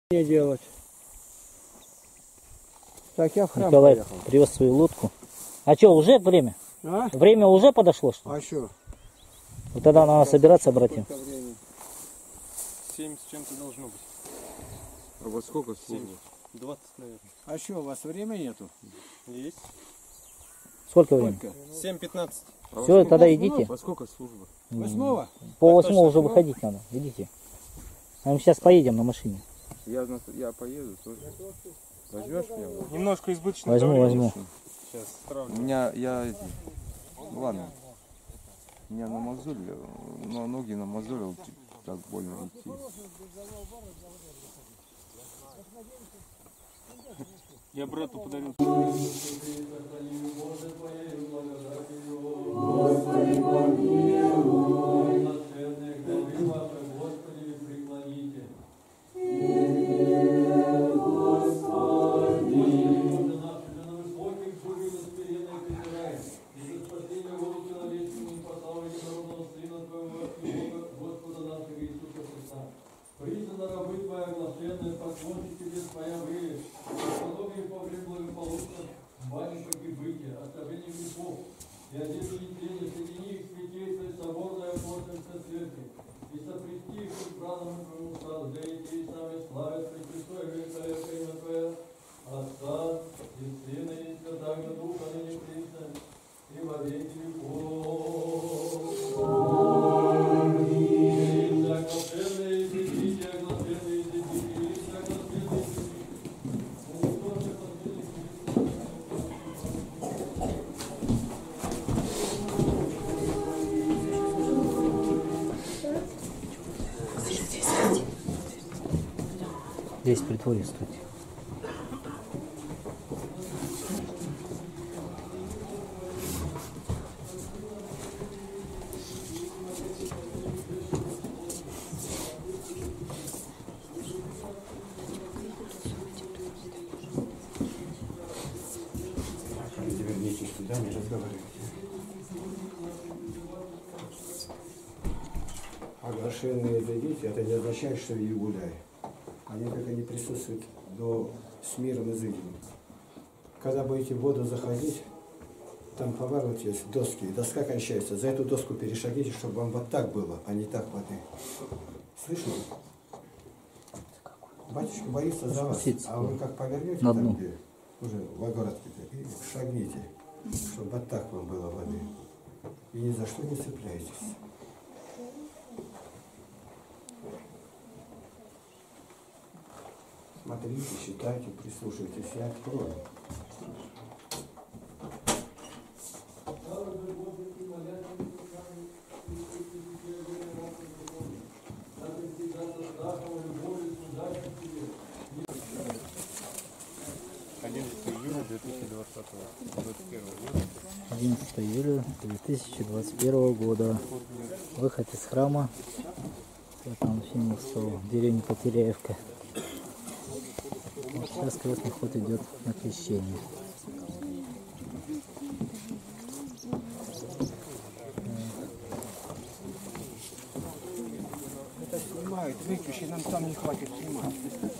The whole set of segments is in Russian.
Не делать. Так, я в храм Николай поехал. привез свою лодку. А что, уже время? А? Время уже подошло, что ли? А что? Вот тогда надо собираться, братья. 7 с чем-то должно быть. А во сколько служба? 20, наверное. А что, у вас времени нету? Есть. Сколько времени? Сколько? 7:15. А Все, тогда идите. во сколько служба? 8-го? Пол 8 точно. уже выходить надо. Идите. А мы сейчас поедем на машине. Я поеду тоже. Возьмешь меня? Немножко избыточно. Возьму. Сейчас справлю. У меня, ну ладно. Меня намазолили, но ноги намазолил, так больно идти. Я брату подарил. Признана рабы твоя, оглашенная, поклонник тебе твоя выли, подобие по благополучным, маленькой прибытия, оставление грехов, и одежду нетления, соедини их святействие, соборное апостольство церкви, и сопрести их к избранному твоему стаду, для детей сами славят Пресвятое великолепное имя Твое, Отца и Сына и Святаго Духа, ныне присно, и во веки веков. Здесь притворе стойте. Вернитесь туда, не разговаривайте. Оглашенные дети, это не означает, что Иудай. Они как они присутствуют с миром изыдем. Когда будете в воду заходить, там поворот есть, доски, и доска кончается. За эту доску перешагните, чтобы вам вот так было, а не так воды. Слышно? Батюшка боится за вас, а вы как повернете на там, дно. где уже в огородке-то, и шагните, чтобы вот так вам было воды. И ни за что не цепляйтесь. Смотрите, считайте, прислушивайтесь, я открою. — 11 июля 2021 года. Выход из храма. Там Фениксова, деревня Потеряевка. Вот сейчас крестный ход идет на крещение. Это снимают, выключи, нам там не хватит снимать.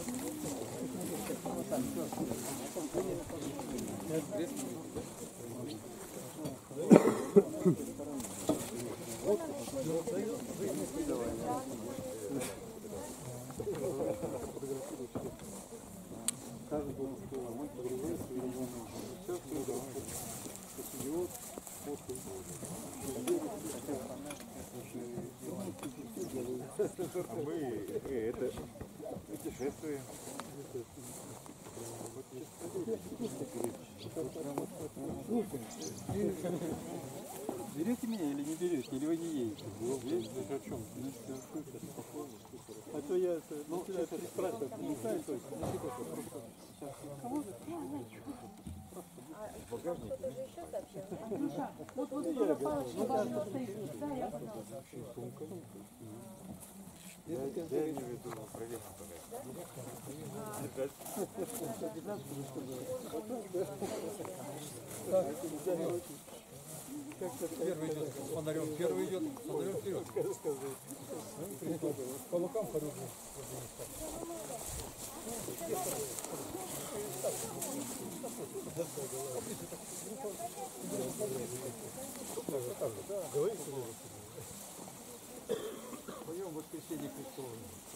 А мы это путешествуем. Берете меня или не берете? Или вы не едете? Здесь о чем? А то я спрашиваю, не знаю точно. Я имею в виду проверку. Первый идет с фонарем, первый идет с фонарем вперед. По лукам хороший. Пойдем в воскресенье Христово.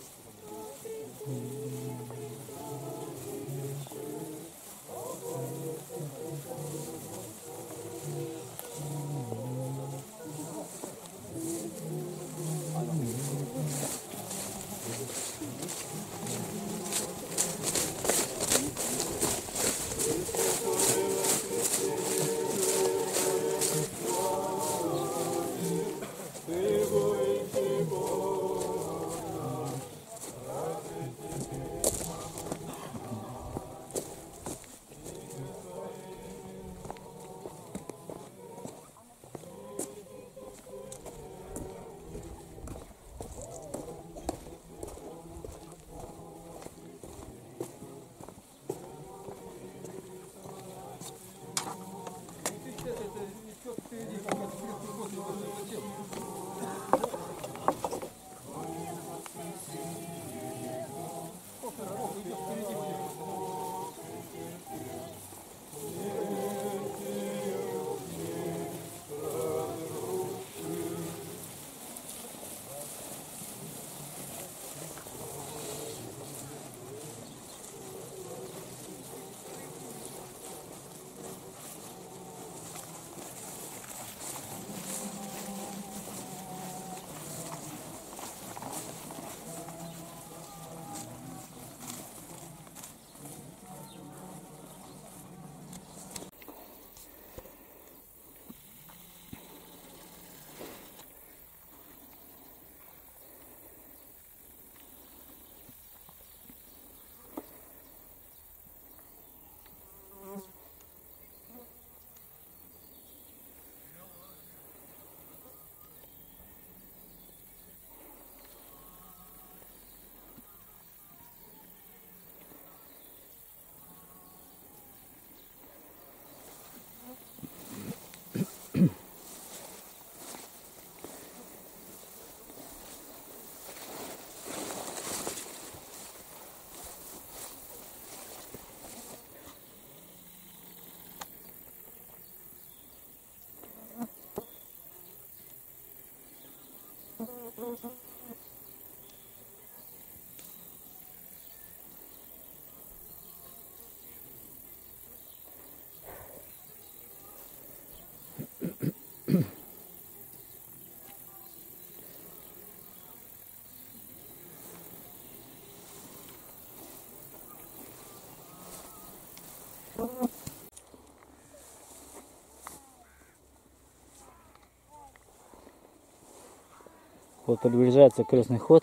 Вот приближается крестный ход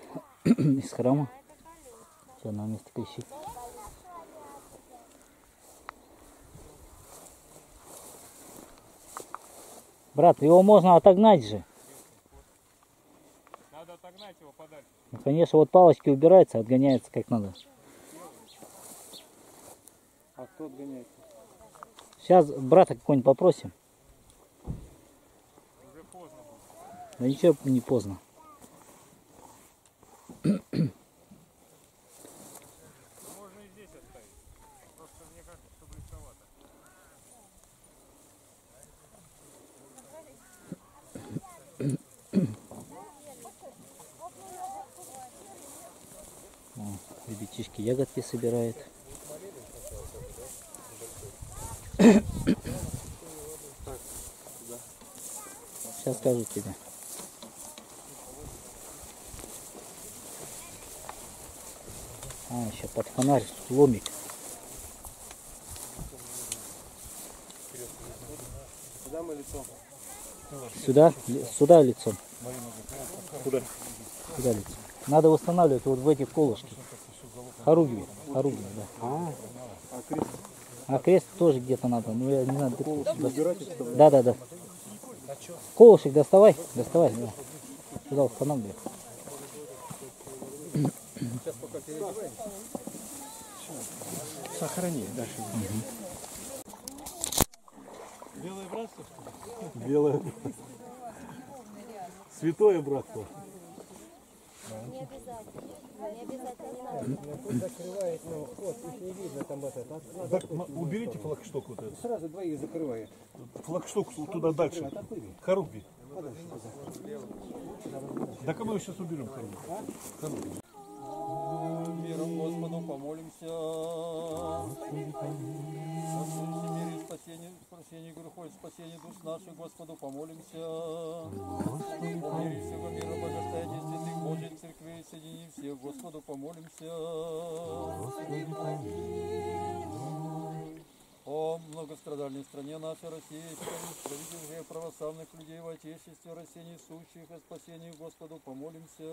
из храма. Сейчас на месте крещит. Брат, его можно отогнать же. Надо отогнать его подальше. Ну, конечно, вот палочки убираются, отгоняется как надо. А кто отгоняет? Сейчас брата какой-нибудь попросим. Уже поздно будет. Да ничего не поздно. Можно и здесь оставить. Просто мне кажется, что близковато. О, ребятишки ягодки собирают. Сейчас скажу тебе. А, еще под фонарь ломик. Куда мы лицом? Сюда, сюда лицом. Куда? Сюда лицом. Надо устанавливать вот в эти колышки. Хоругви, да. А крест тоже где-то надо. Ну я не знаю. Да. Колышек доставай, да. Сюда устанавливай. Сохрани дальше. Белое братство? Белое. Святое братство. Не обязательно. Не обязательно, не надо. Тут закрывает, ну, вот, их не видно там вот это. Надо Так, уберите флагшток вот этот. сразу двоих закрывает. Флагшток туда дальше. Харуби. Да кому мы сейчас уберем Харуби? Миром Господу помолимся. О случае мире и спасении грехов, спасении душ наших, Господу помолимся. О мире всего мира, благостоянии святых Божьих церквей, соедини всех, Господу помолимся. О многострадальной стране нашей российской, правителей православных людей в Отечестве, России несущих, о спасении Господу помолимся.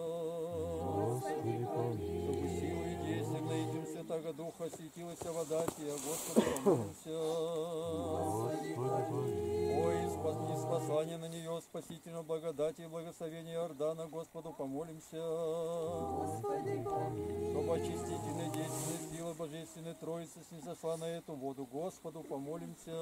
Чтобы силу и действием наитим Святого Духа осветилась вода сия, Господу помолимся. Ой, и спасание на нее спасительного благодати и благословения Иордана, Господу помолимся. Чтобы очистительная действенная сила Божественной Троицы снизошла на эту воду, Господу помолимся.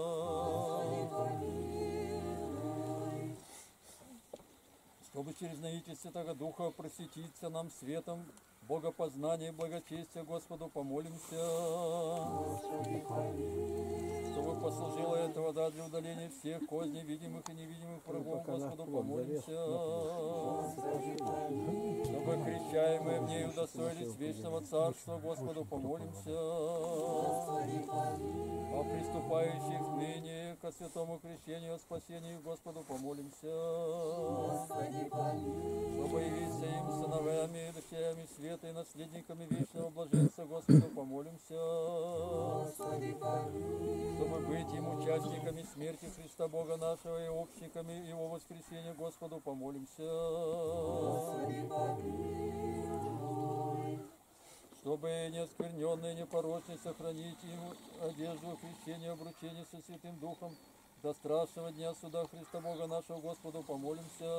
Чтобы через наитие Святого Духа просветиться нам светом богопознания и благочестия, Господу помолимся. Чтобы послужила эта вода для удаления всех козней, видимых и невидимых врагов, Господу помолимся. Чтобы крещаемые в ней удостоились вечного царства, Господу помолимся. О приступающих ныне ко святому крещению, о спасении, Господу помолимся. Чтобы явиться им сыновьями и дочерями света и наследниками вечного блаженства, Господу помолимся. Чтобы быть им участниками смерти Христа Бога нашего и общниками Его воскресения, Господу помолимся. Чтобы неоскверненные, непорочные сохранить им одежду крещения, обручения со Святым Духом до страшного дня суда Христа Бога нашего, Господу помолимся.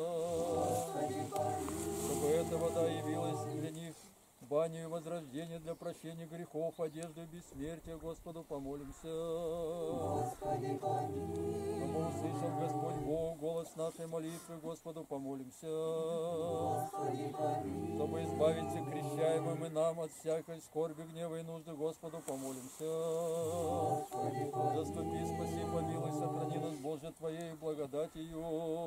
Чтобы эта вода явилась для них баню и возрождение для прощения грехов, одежду и бессмертия, Господу помолимся. Чтобы услышал Господь Бог голос нашей молитвы, Господу помолимся. Чтобы избавиться крещаемым и нам от всякой скорби, гнева и нужды, Господу помолимся. Заступи, спаси, помилуй, сохрани нас, Боже, Твоей благодатью.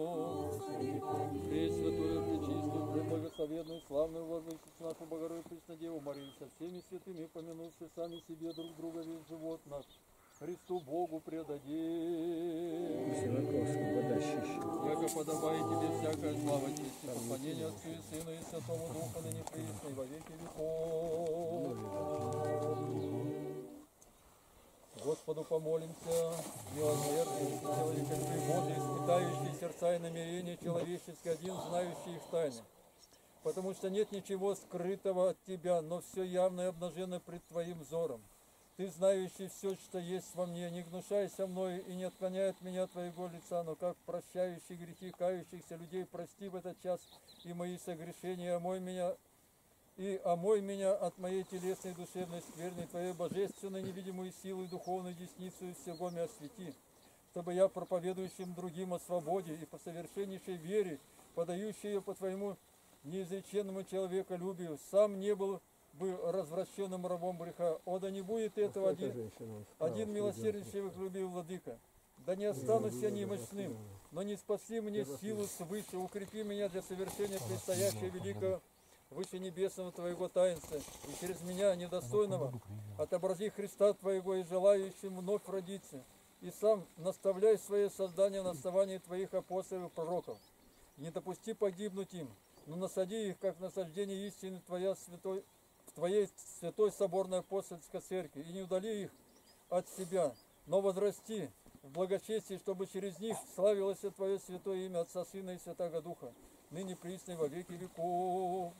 Пресвятую, пречистую, преблагословенную, славную владычицу нашу Богородицу Преснодеву Марию, со всеми святыми, помянувши сами себе друг друга весь живот наш, Христу Богу предадим. Яко подобает тебе всякая слава, честь и поклонение Отцу и Сыну и Святому Духу, ныне присно и во веки веков. Господу помолимся, милосердный, человеколюбивый Божий, испытающий сердца и намерения человеческие, один знающий их тайны. Потому что нет ничего скрытого от Тебя, но все явно и обнажено пред Твоим взором. Ты, знающий все, что есть во мне, не гнушайся мною и не отклоняй от меня Твоего лица, но как прощающий грехи кающихся людей, прости в этот час и мои согрешения, омой меня от моей телесной и душевной скверны, Твоей божественной невидимую силу и духовную десницу и всего меня освети, чтобы я, проповедующим другим о свободе и по совершеннейшей вере, подающий ее по Твоему неизреченному человеколюбию, сам не был бы развращенным рабом греха. О, да не будет этого один милосерднейший любил Владыка. Да не останусь я немощным, но не спаси мне силу свыше, укрепи меня для совершения предстоящего великого выше небесного Твоего таинства, и через меня, недостойного, отобрази Христа Твоего и желающим вновь родиться, и сам наставляй свое создание на основании Твоих апостолов и пророков. Не допусти погибнуть им, но насади их, как насаждение истины в Твоей святой соборной апостольской церкви, и не удали их от себя, но возрасти в благочестии, чтобы через них славилось Твое святое имя Отца, Сына и Святого Духа, ныне присно и во веки веков.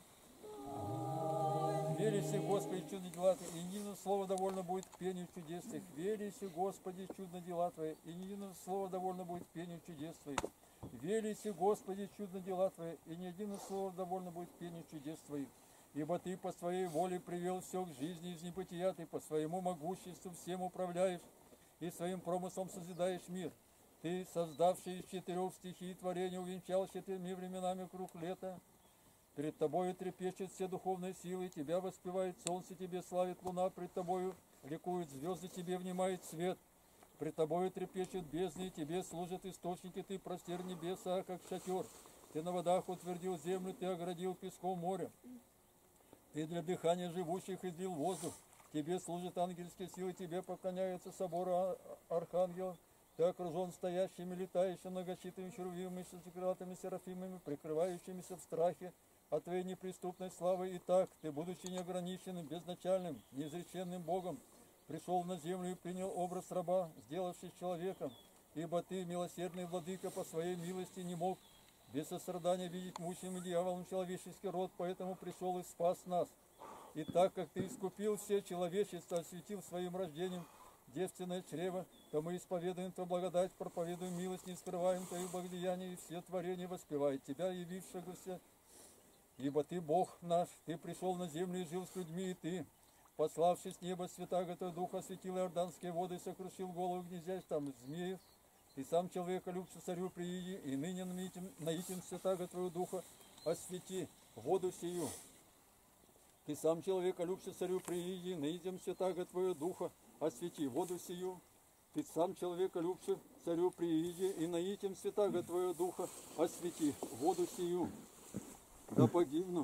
Верися, Господи, чудо дела Твои, и ни единого слова довольно будет к пению чудес Твоих. Верися, Господи, чудо дела Твои, и ни единого слова довольно будет к пению чудес Твоих. Верися, Господи, чудо дела Твои, и ни единого слова довольно будет к пению чудес Твоих. Ибо Ты по Своей воле привел все к жизни из небытия, Ты по Своему могуществу всем управляешь и Своим промыслом созидаешь мир. Ты, создавший из 4 стихий творения, увенчал 4 временами круг лета. Перед тобою трепещут все духовные силы, тебя воспевает солнце, тебе славит луна, пред тобою ликуют звезды, тебе внимает свет. Пред тобою трепещут бездны, тебе служат источники, ты простер небеса, как шатер. Ты на водах утвердил землю, ты оградил песком море. Ты для дыхания живущих излил воздух. Тебе служат ангельские силы, тебе поклоняются соборы архангелов. Ты окружен стоящими, летающими, многощитыми херувимами, шестикратными серафимами, прикрывающимися в страхе от твоей неприступной славы. Итак, ты, будучи неограниченным, безначальным, неизреченным Богом, пришел на землю и принял образ раба, сделавшись человеком. Ибо ты, милосердный владыка, по своей милости не мог без сострадания видеть мучимый дьяволом человеческий род, поэтому пришел и спас нас. И так как ты искупил все человечество, осветил своим рождением девственное чрево, то мы исповедуем Твою благодать, проповедуем милость, не скрываем Твои благодеяния, и все творения воспевает Тебя, явившегося. Ибо Ты Бог наш, Ты пришел на землю и жил с людьми, и Ты, пославший с неба святаго Твой Дух, осветил иорданские воды и сокрушил голову гнездящих там змеев. Ты сам человека любче царю прииди, и ныне наитим святаго Твоего Духа освети воду сию. Ты сам человека любче царю прииди, наитим святаго Твоего Духа освети воду сию. Ты сам человека любче царю прииди, и наитим святаго Твоего Духа освети воду сию. Да погибну.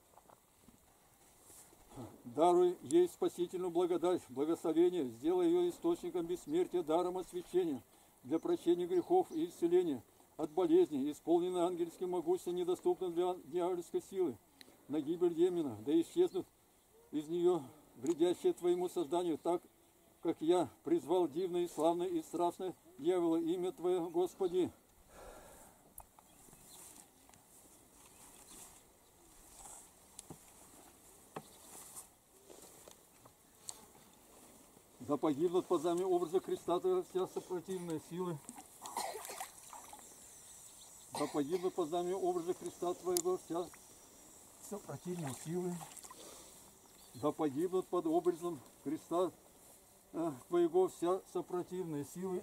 Даруй ей спасительную благодать, благословение, сделай ее источником бессмертия, даром освящения, для прощения грехов и исцеления от болезней, исполненной ангельским могуществом, недоступным для дьявольской силы, на гибель Демина, да исчезнут из нее вредящие Твоему созданию, так, как я призвал дивное и славное и страшное дьявола, имя Твое, Господи. Да погибнут по знамени образа Христа Твоего вся сопротивные силы. Да погибнут по знамени образа Христа Твоего вся сопротивные силы. Да погибнут под образом Христа Твоего вся сопротивные силы.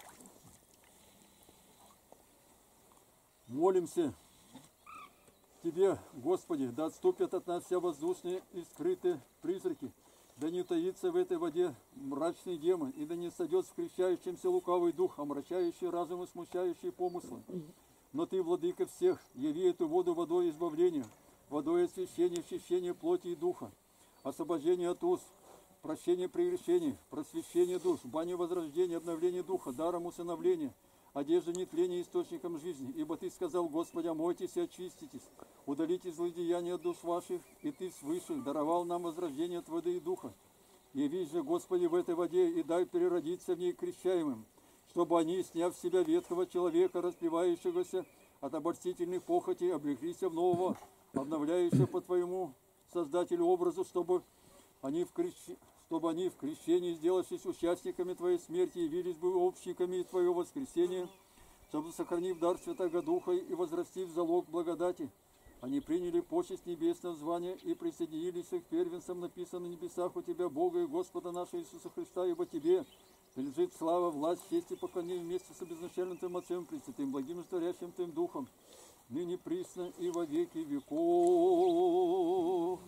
Молимся Тебе, Господи, да отступят от нас все воздушные и скрытые призраки. Да не таится в этой воде мрачный демон, и да не сойдет в крещающемся лукавый дух, омрачающий разум и смущающий помыслы. Но Ты, Владыка всех, яви эту воду водой избавления, водой освящения, очищения плоти и духа, освобождения от уз, прощения прегрешений, просвещения душ, бани возрождения, обновления духа, даром усыновления, одежды нетления источником жизни. Ибо Ты сказал, Господи, омойтесь и очиститесь, удалите злодеяния от душ ваших, и Ты свыше даровал нам возрождение от воды и духа. Явись же, Господи, в этой воде, и дай переродиться в ней крещаемым, чтобы они, сняв с себя ветхого человека, распевающегося от обольстительных похотей, облеклись в нового, обновляющего по Твоему Создателю образу, чтобы они в крещении, сделавшись участниками Твоей смерти, явились бы общниками Твоего воскресения, чтобы, сохранив дар Святого Духа и возрастив залог благодати, они приняли почесть небесного звания и присоединились к первенцам, написанным на небесах у Тебя, Бога и Господа нашего Иисуса Христа, ибо Тебе принадлежит слава, власть, честь и поклонение вместе с безначальным Твоим Отцем, Пресвятым, благим и творящим Твоим Духом, ныне присно и во веки веков.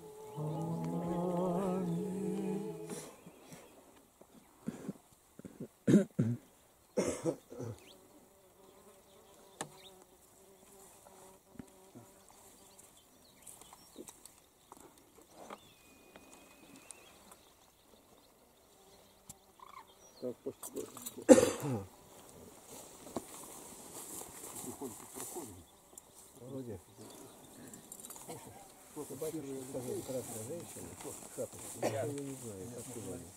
Так, Вроде. Что-то батюшка сказал, красная женщина, шапочка, я ее не знаю, откуда она.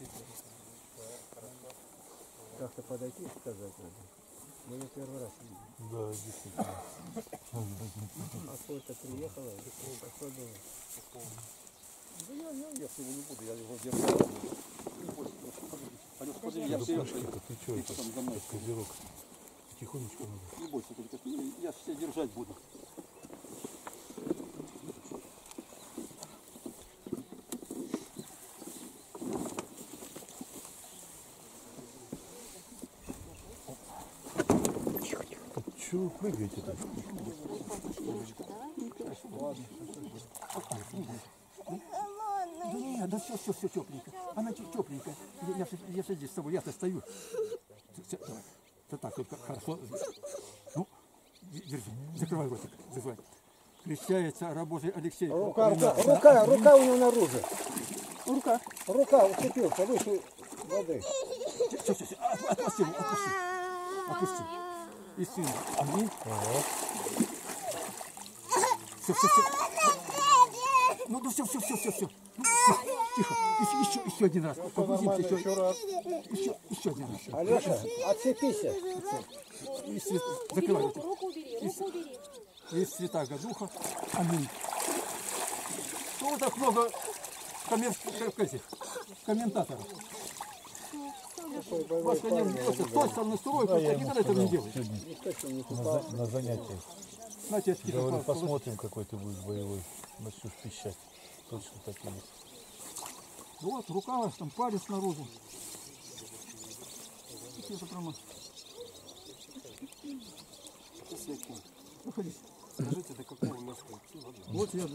Как-то подойти и сказать надо. Мы ее первый раз видели. Да, действительно. А сколько приехала, особенно. Да я его не буду, я его держал. Не бойся, Алёш, подожди, я все Ты что это? за мной. Козерог. Тихонечко надо. Не бойся, только я все держать буду. Чего вы прыгаете-то? Да нет, да все тепленько. Она тепленькая. Я же здесь с тобой, я-то стою. Давай. Да так, только хорошо. Ну, держи, закрывай ротик, закрывай. Крещается раб Божий Алексей. Рука у него наружу. Рука уцепился выше воды. Все, отпусти его, отпусти. И сын. Аминь. Все. Ну все. Тихо. Еще один раз. Погрузимся еще один раз. Алеша, отцепись. Закрывай. Руку убери. И Святаго Духа. Аминь. Ну, так много комментаторов. Вас, конечно, с той стороны стройку, ты никогда этого не делаешь. На занятиях. Знаете, я Говорю, посмотрим, какой ты будешь боевой. Начнешь пищать. Точно так и есть. вот, рука, там палец снаружи. Это прямо. Выходи. Скажите, до какого места идти? Вот я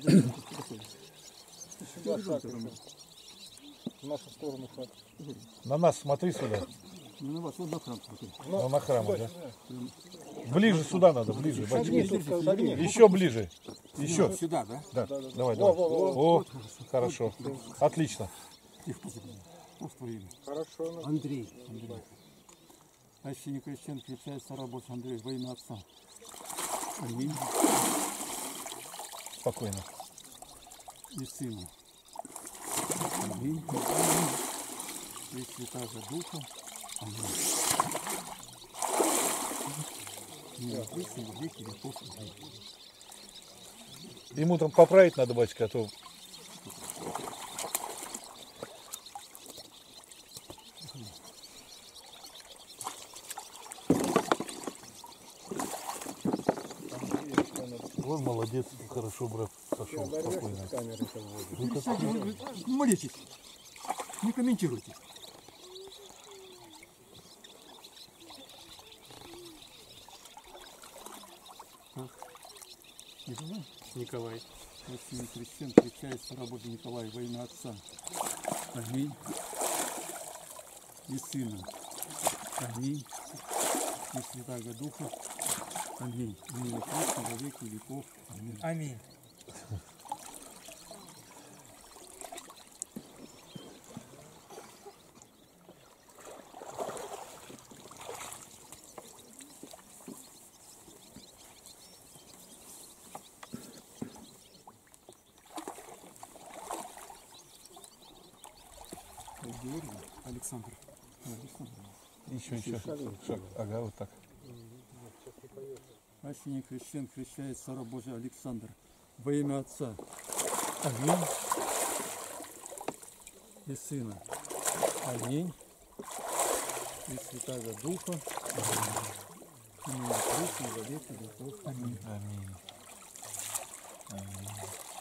В нашу сторону хватит. На нас смотри сюда. не на вас, вот на храм смотри. Ну, на храм, да? Ближе сюда надо, ближе. Батюшка. Шагни. Еще ближе. Еще. Сюда, да? Да. Давай. О, хорошо. Отлично. Тихо, позади. Вот твое имя. Хорошо. Андрей. Священник крещен, крещается раб Божий Андрей во имя Отца. Аминь. Спокойно. И Сына. Аминь. И Святаго Духа. Аминь. Не открыться во веки веков. Аминь. Ему там поправить надо, батюшка, а то... Ой, молодец, хорошо, брат, сошел спокойно. Кстати, вы молитесь, не комментируйте. Николай. Священный крещен, крещается раб Божий Николай во имя Отца. Аминь. И Сына. Аминь. И Святаго Духа. Аминь. И ныне Христе во веки веков. Аминь. Аминь. Георгий Александр. Еще. Шаг. Ага, вот так. Священник крещен, крещается раб Божий Александр во имя Отца. Аминь. И Сына. Аминь. И Святаго Духа. Аминь. И ныне Христе во веки веков. Аминь. Аминь. Аминь.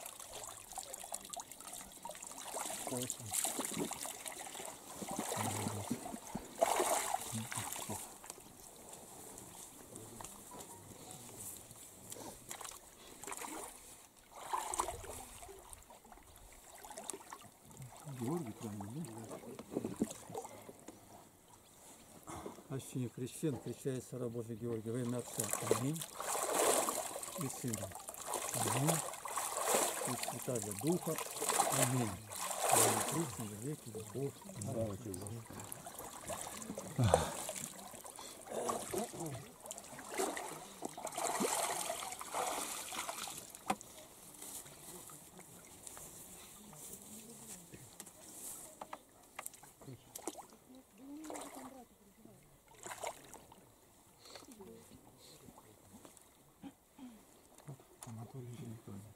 Георгий, правильно, да? Священник крещен, крещается раб Божий Георгий во имя Отца. Аминь. И Сына. Аминь. И Святаго Духа. Аминь. И ныне Христе во веки веков. Аминь. Анатолий Николаевич.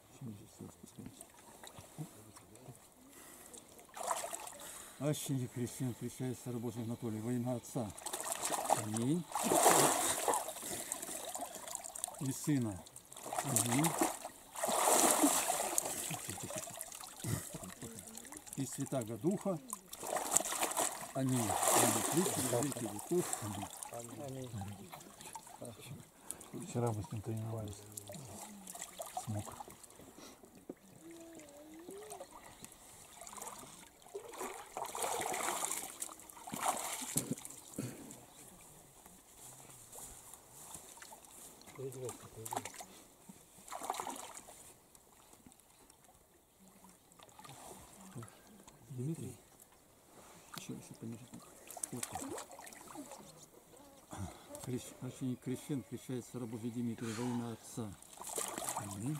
Священник крещен, крещается раб Божий Анатолий во имя Отца. Аминь. И Сына. Аминь. И Святаго Духа. Аминь. Аминь. Христе во веки веков. Аминь. Вчера мы с ним тренировались. Смог. Дмитрий, еще пониже. Священник крещен, крещается раба Божий Дмитрий во имя Отца. Аминь.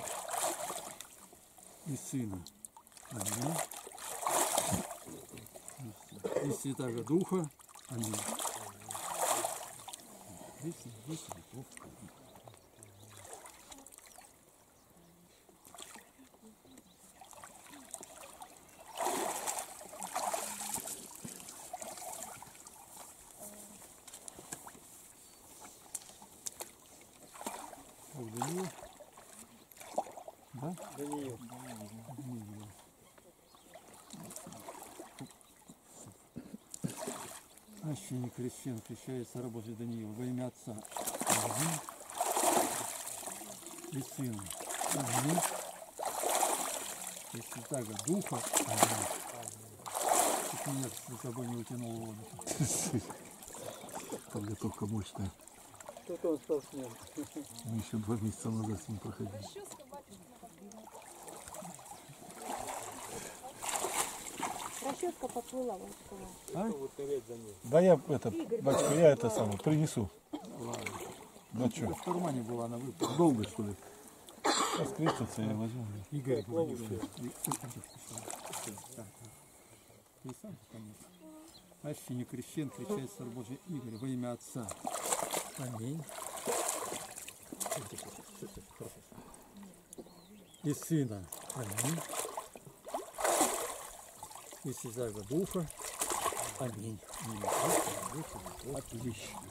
И Сына. Аминь. И Святаго Духа. Аминь. Даниил. Да? Даниил. Священник крещен, крещается раб Божий Даниил во имя Отца. Аминь. И Сына. Аминь. И Святаго Духа. Аминь. Чуть меня с собой не утянул в воду. Подготовка мощная. Тут он спортсмен. Мы еще 2 месяца назад с ним проходили. Расческа поплыла, батюшка. Да я это, батюшка, я это самое принесу. Да что? В кармане была, она выпала. Долго что ли? Сейчас крестится, я возьму. Игорь Владимирович. Ты сам, конечно. Священник крещен, крещается раб Божий Игорь во имя Отца. Аминь. И Сына. Аминь. И Святаго Духа. Аминь. Отлично.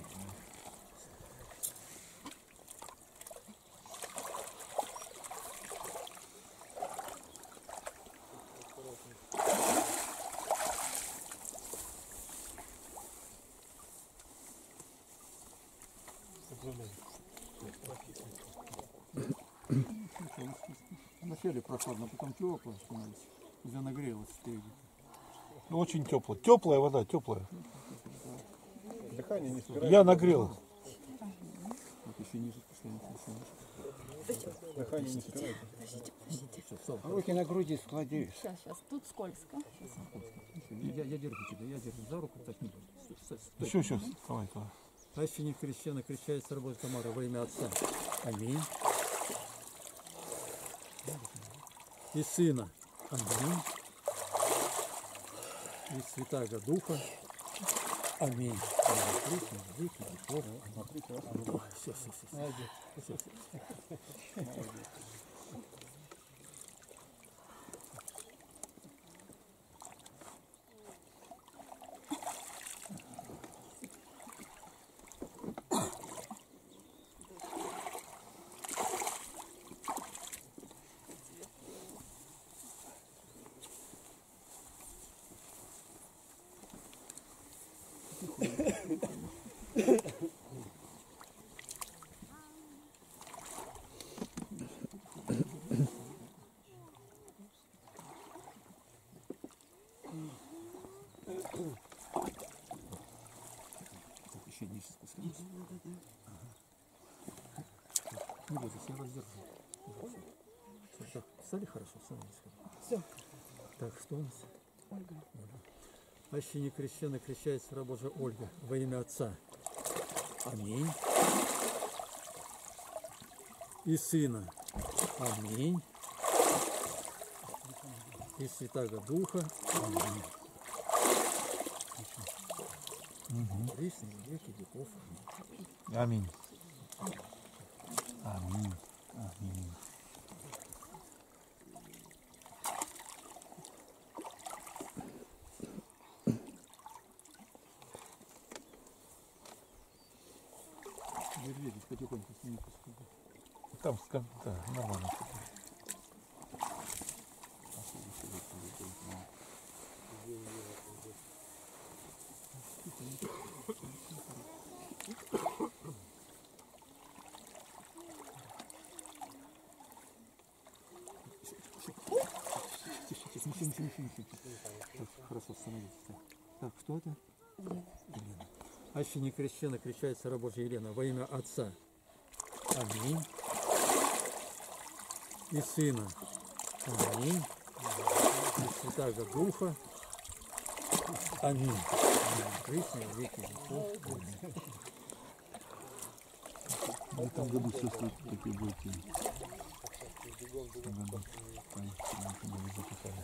Вначале прохладно, потом тепло становится. Уже нагрелось впереди. Ну, очень тепло. Теплая вода, теплая. Дыхание не Я нагрел. Вот еще ниже постоянно. Дыхание не спирайте. Руки на груди склади. Сейчас, тут скользко. Я держу тебя, я держу за руку, так не будет. Еще, давай туда. Священник крещен, крещается раб Божий Тамара во имя Отца. Аминь. И Сына. Аминь. И Святаго Духа. Аминь. Все. Еще ниже спускаемся. Не бойтесь, я вас держу. Так, встали хорошо, встали. Все. Так, что у нас? Ольга. Священник крещен, крещается раб Божий Ольга во имя Отца. Аминь. И Сына. Аминь. И Святаго Духа. Аминь. Вечные веки веков. Аминь. Аминь. Аминь. Держитесь потихоньку, с ними Там, да, нормально. Так, хорошо, становитесь. Так, кто это? Елена. Аще не крещена, крещается раба Божья Елена во имя Отца. Аминь. И Сына. Аминь. И Святаго Духа. Аминь. Крестные веки веков. В этом году все такие бойки. В этом году записали.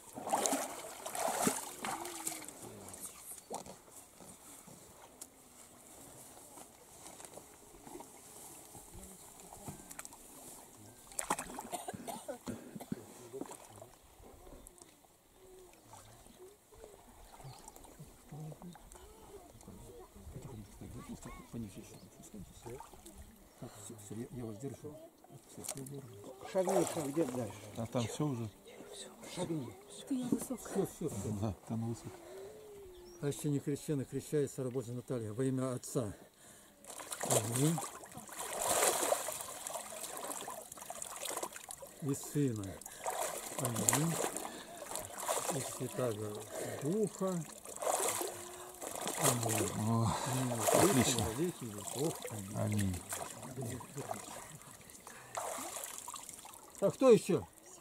Так, все, я вас держу. Все, Шагни, где дальше? А там все уже? Шагни. все. Да, там высоко. А еще не крещена, крещается раба Божья Наталья во имя Отца. Аминь. И Сына. Аминь. И Святаго Духа. Аминь. О, отлично. Веки веков. Аминь. А кто еще?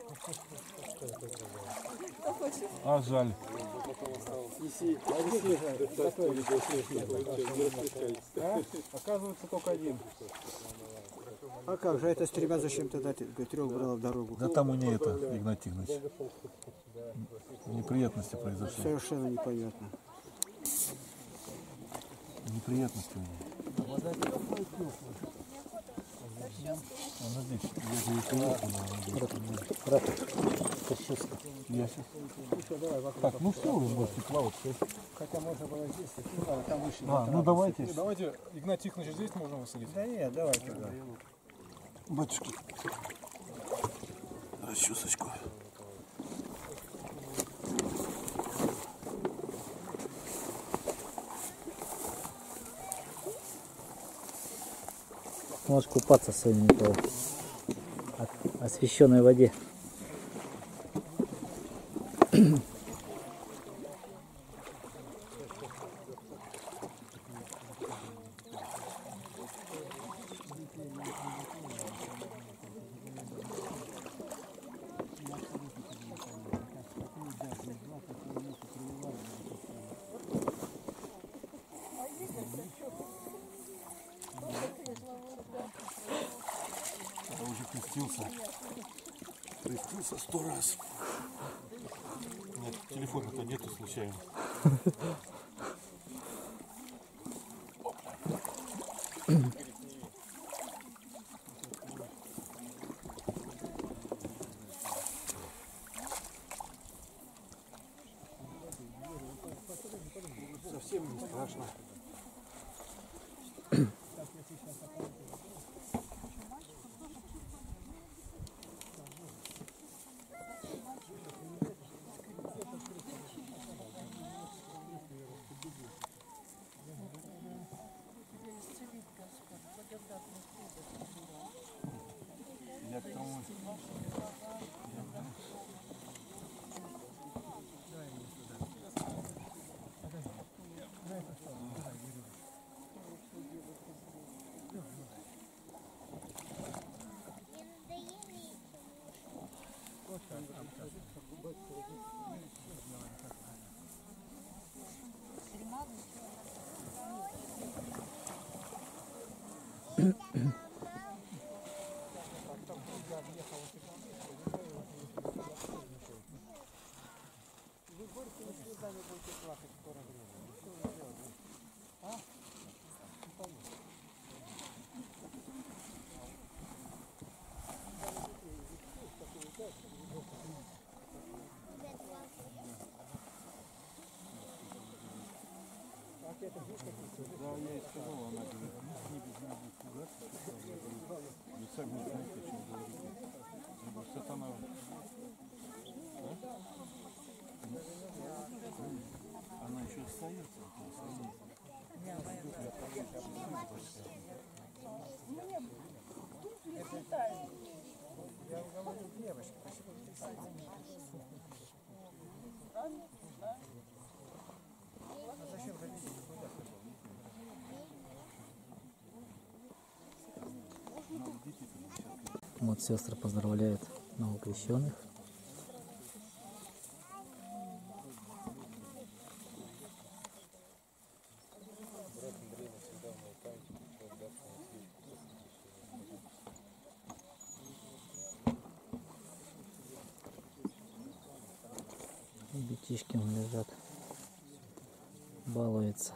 А жаль. Оказывается, только один. А как же, это с тремя зачем тогда трех брала в дорогу? Да там у нее это, Игнат Тихонович. Неприятности произошли. Совершенно непонятно. Неприятности у нее. Она здесь. Я же ей приехал, я сейчас. Так, ну все, уже можете плавать. Хотя можно было здесь, там выше. Ну давайте. Давайте, Игнат Тихонович, здесь можно высадить? Да нет, давай туда. Батюшки. Расчесочку. Можешь купаться в своей освященной воде. Я уже крестился. Крестился 100 раз. Нет, телефона-то нету случайно. Совсем не страшно. Я к тому. Да, я и сказал, она говорит, не без меня будет пугаться. Вы сами не знаете, о чем говорите. Я говорю, сатана. Она еще остается. Я говорю, девочка, спасибо. Вот сестры поздравляют новокрещенных. Детишки вон лежат, балуются.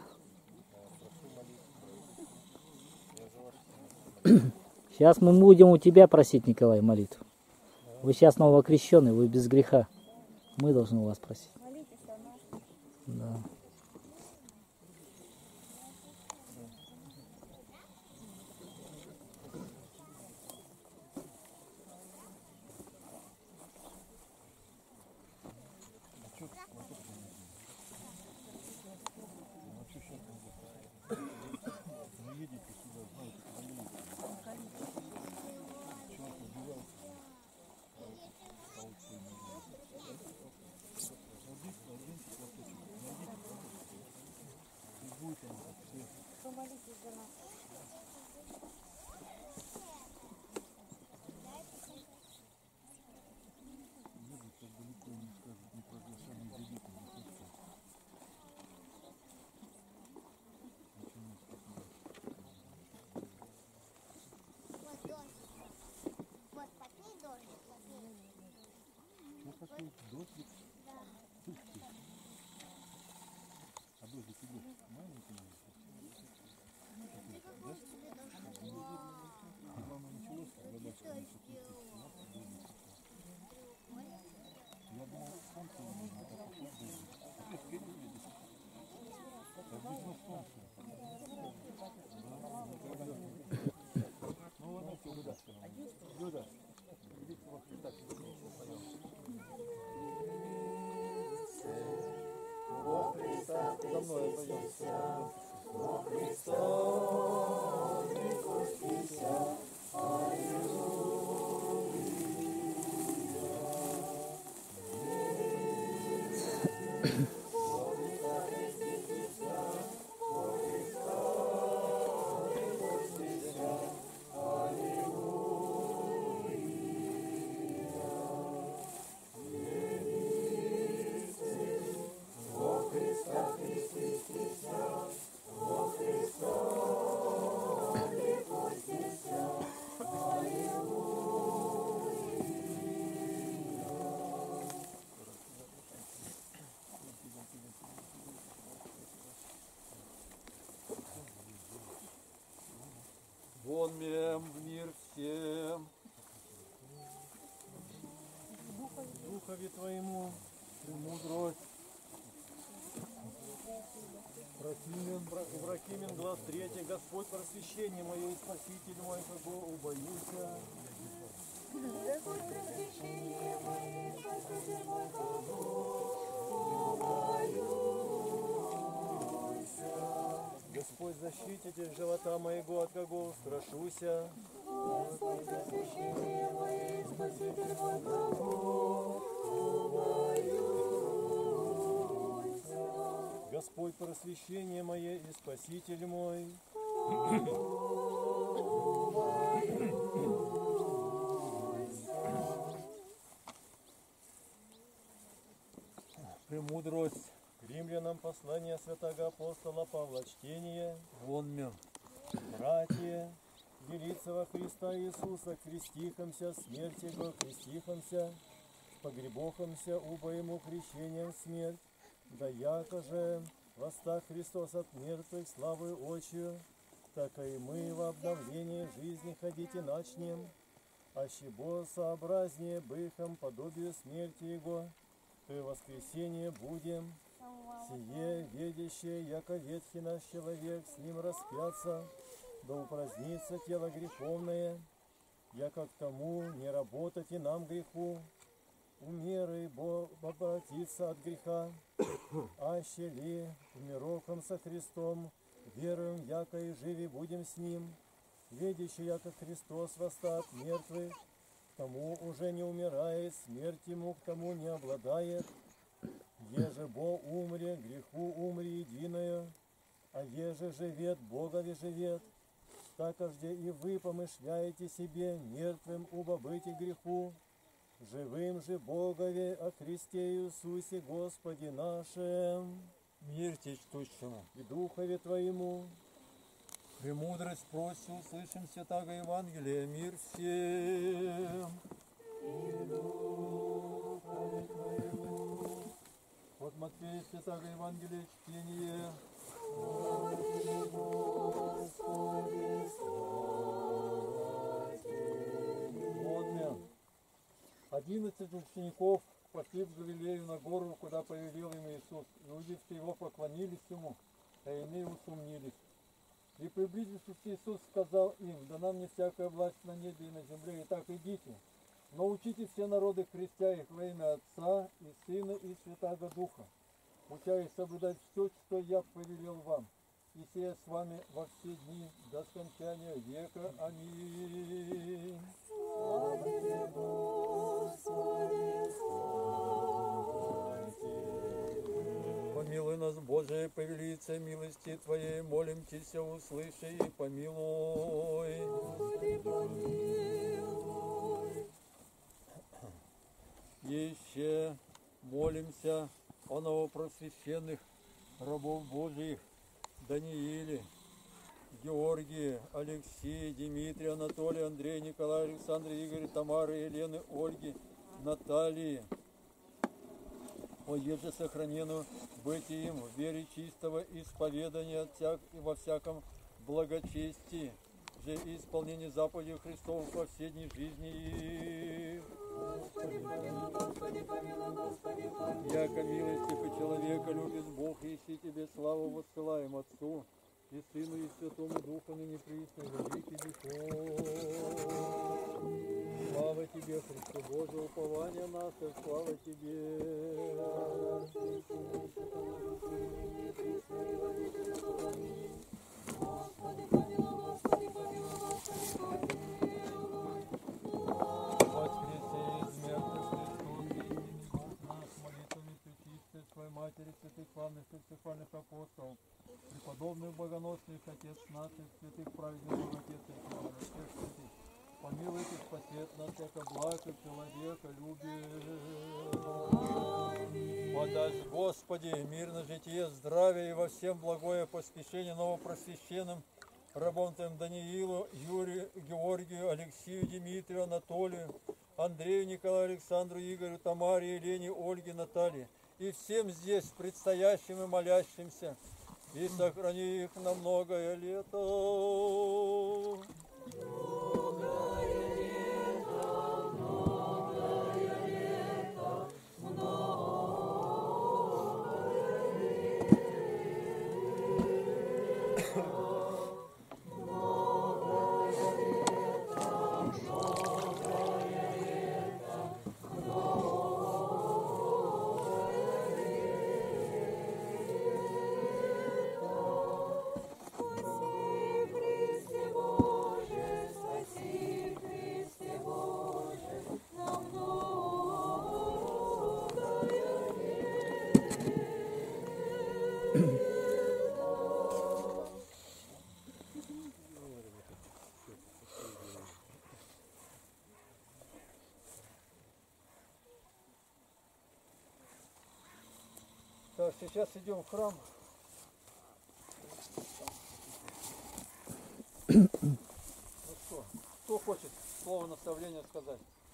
Сейчас мы будем у тебя просить, Николай, молитву. Вы сейчас новокрещенный, вы без греха. Мы должны у вас просить. Да. Вон мем в мир всем. Духове Твоему премудрость. Бракимен, глаз третий, Господь просвещение мое и Спаситель мой, кого убоюся. Господь просвещение мое и Спаситель мой, кого убоюся. Господь защититель живота моего, от кого устрашуся. Господь просвещение мое и Спаситель мой, кого убоюся. Господь просвещение мое и Спаситель мой. Премудрость. Римлянам послание святого апостола Павла, чтение. Вон мем. Братья, делиться во Христа Иисуса, крестихомся, смерть Его, крестихомся, погребохомся, убо Ему крещением смерть, да яко же восстав Христос от мертвых славы очию, так и мы в обновлении жизни ходить и начнем, ащебо сообразнее быхом подобию смерти Его, то и воскресение будем, сие ведящее, яко ветхий наш человек с ним распятся, да упразднится тело греховное, яко к тому не работать и нам греху, умеры обратиться от греха, аще ли умироком со Христом, веруем, яко и живи будем с Ним, ведящий, яко Христос восста от мертвых, к тому уже не умирает, смерть ему к тому не обладает, еже бо умре, греху умри единое, а еже живет, Богови живет, такожде и вы помышляете себе мертвым убо быть и греху, живым же Богове о Христе Иисусе Господе нашем, Мир течущему. и Духове Твоему, Премудрость просим, услышим святаго Евангелия, мир всем. От Матфея святаго Евангелия чтение. Водмен. 11 учеников пошли в Галилею на гору, куда повелел им Иисус. И увидевши его, поклонились ему, а иные усомнились. И приблизившись, Иисус сказал им: да нам не всякая власть на небе и на земле, и так идите. Но учите все народы, крестя их во имя Отца и Сына и Святаго Духа, уча их соблюдать все, что я повелел вам. И сея с вами во все дни до скончания века. Аминь. Помилуй нас, Боже, по велице милости Твоей, молим Тебя, услыши и помилуй. Еще молимся о новопросвященных рабов Божьих Данииле, Георгии, Алексее, Дмитрия, Анатолия, Андрея, Николая, Александра, Игоря, Тамары, Елены, Ольги, Натальи. О еже сохранену быть им в вере чистого исповедания и во всяком благочестии, же и исполнение заповедей Христов во все дни жизни их. Яко милости по человека любит Бог, ищи тебе славу воссылаем Отцу и Сыну и Святому Духу, ныне присно во веки веков. Слава Тебе, Христе Боже, упование наше, слава Тебе. Господи, помилуй, Господи, помилуй, Господи, помилуй. Воскресе из мертвых Христос, Бог наш, молитвами Пречистой Твоей Матери, святых славных и всехвальных апостолов, преподобных богоносных, Отец наших, святых праведных, Отец и Слава, всех святых. Помилуйте, спасет нас, яко благ и человека любит. Подай, Господи, мирное житие, здравие и во всем благое поспешение новопросвященным рабам Твоим Даниилу, Юрию, Георгию, Алексею, Дмитрию, Анатолию, Андрею, Николаю, Александру, Игорю, Тамаре, Елене, Ольге, Наталье и всем здесь предстоящим и молящимся, и сохрани их на многое лето. Так, сейчас идем в храм. Ну что, кто хочет слово наставления сказать?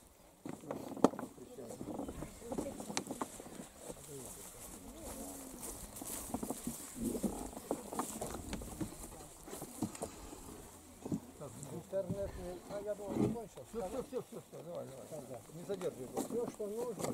Интернет, я думаю, не кончил. Все, давай. Не задерживай. Все, что нужно.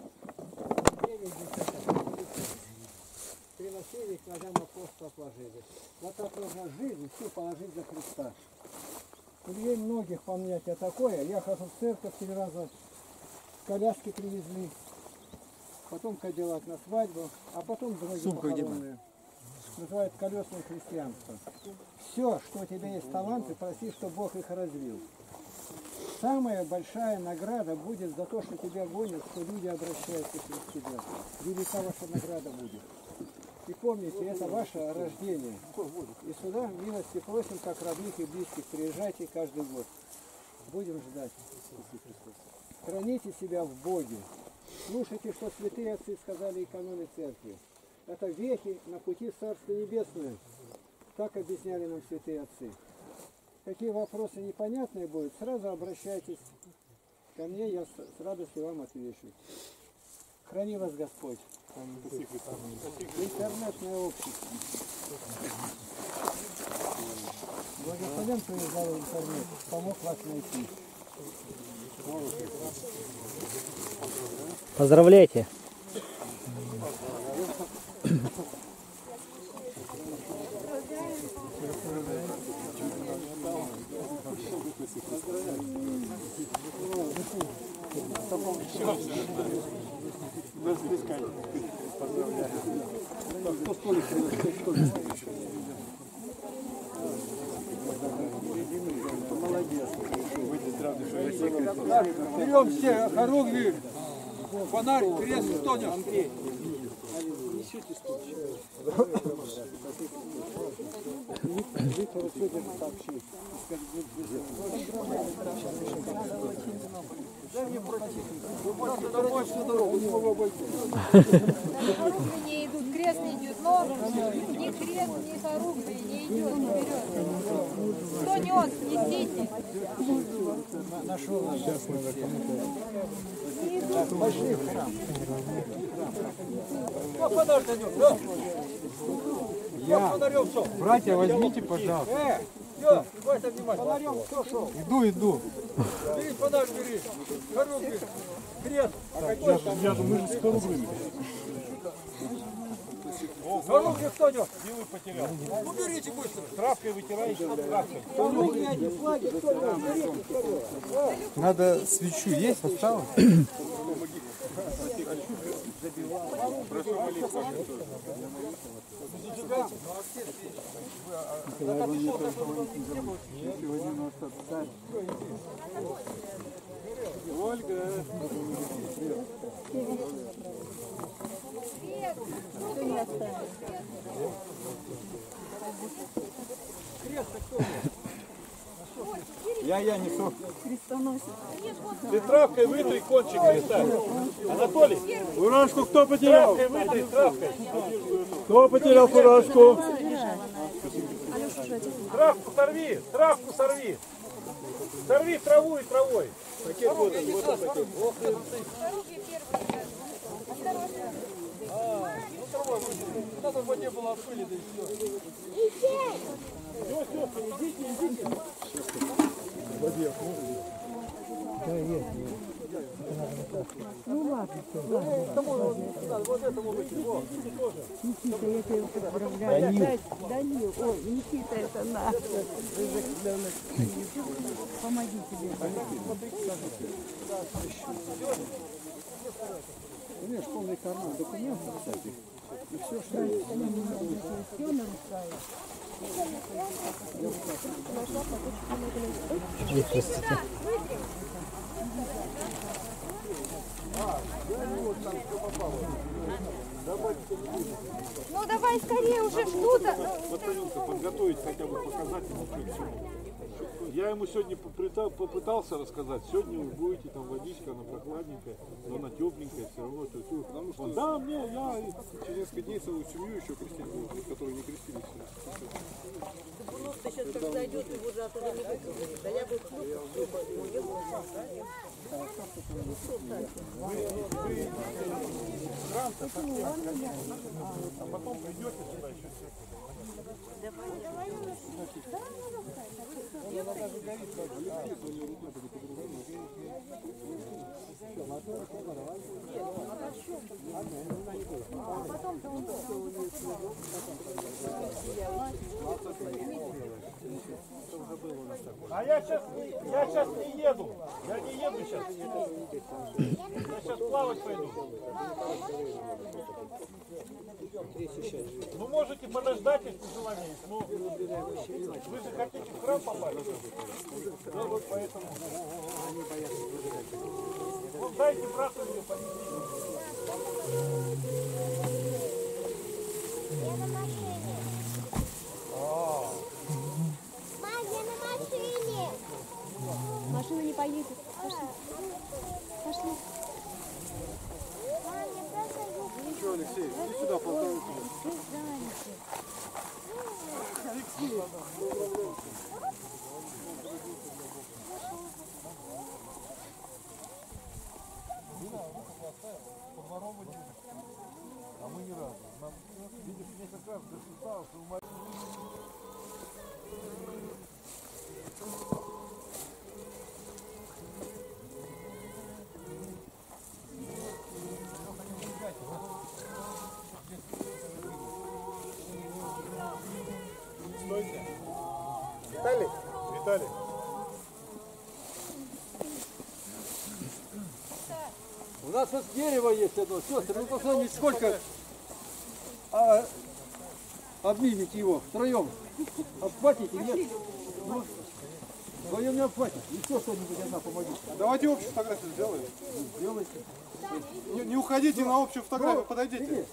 13 кладям апостолов положили. Вот так нужно жизнь всю положить за Христа. Ильей многих понятие такое. Я хожу в церковь 3 раза, коляски привезли, потом кадиллак на свадьбу, а потом другие похоронные. Называют колесное христианство. Все, что у тебя есть таланты, проси, чтобы Бог их развил. Самая большая награда будет за то, что тебя гонят, что люди обращаются через тебя. Велика ваша награда будет. И помните, это ваше рождение. И сюда милости просим, как родных и близких. Приезжайте каждый год. Будем ждать. Храните себя в Боге. Слушайте, что святые отцы сказали и каноны церкви. Это вехи на пути в Царство Небесное. Так объясняли нам святые отцы. Какие вопросы непонятные будут, сразу обращайтесь ко мне, я с радостью вам отвечу. Храни вас Господь. Интернетное общество. Благословен, кто издал интернет, помог вас найти. Поздравляйте. Берем все хоругви, фонарь, крест, кто нес? Виктор сегодня сообщит. Дай мне пройти. Вы можете домой всю дорогу, не могу обойти. Хоругви не идут, крест не идет, но ни крест, ни хоругви не идет, не берет. Кто нес, несите. Нашел нас. Так, пошли в храм. Кто фонарь нанес? Да? Я. Братья, возьмите, пожалуйста. Все, хватит внимания. Фонарем кто шел? Иду. Бери фонарь, бери. Хоругви. Крест. Я думаю, с хоругвями. Хоругви кто нес? Белый потерял. Уберите быстро. Травкой вытираете, травкой. Хоругви, эти флаги кто нес? Уберите скорее. Надо свечу есть, осталось? Я несу. Ты травкой вытри кончик креста. Анатолий, фуражку кто потерял? Травкой вытри, травкой. Кто потерял фуражку? Травку сорви, травку сорви. Сорви траву и травой. Пакет вот он, вот он пакет. Надо в воде было отпыли, да и все. Идите. Ну ладно, Вот этому выйти. Никита, я тебя поздравляю. Данил, ой, Никита, это наш. Помоги тебе. У меня же полный карман документов, кстати. И все, что Все нарушает. Здравствуйте. Ну давай скорее, уже ждут. Подготовить хотя бы показать ему все. Я ему сегодня попытался рассказать. Сегодня вы будете, там водичка, она прохладненькая, но она тепленькая, все равно. Потому что да, мне, я через несколько дней целую семью еще крестить буду, которые не крестились. Ты сейчас как зайдет, его же оттуда не выговорит. Да я бы А потом придете сюда еще все. А я сейчас не еду. Я не еду сейчас. Я сейчас плавать пойду. Ну можете подождать, если желание есть. Но вы же хотите в храм попасть. Да, вот поэтому. Вот дайте брату ее поднести. Я на машине. Мам, я на машине. Машина не поедет. Пошли. Пошли. Мам, я просто люблю. Ничего, Алексей, иди сюда, полторы. А мы ни разу. Нам, видишь, несколько раз засчитал, что у мать... Стойте. Виталий? Виталий. У нас вот дерево есть одно, сестры, ну посмотрите, сколько обнимите его втроем. Обхватите, нет? Ну, вдвоем не обхватите. Еще что-нибудь одна помогите. Давайте общую фотографию сделаем. Сделайте. Не уходите на общую фотографию, подойдите.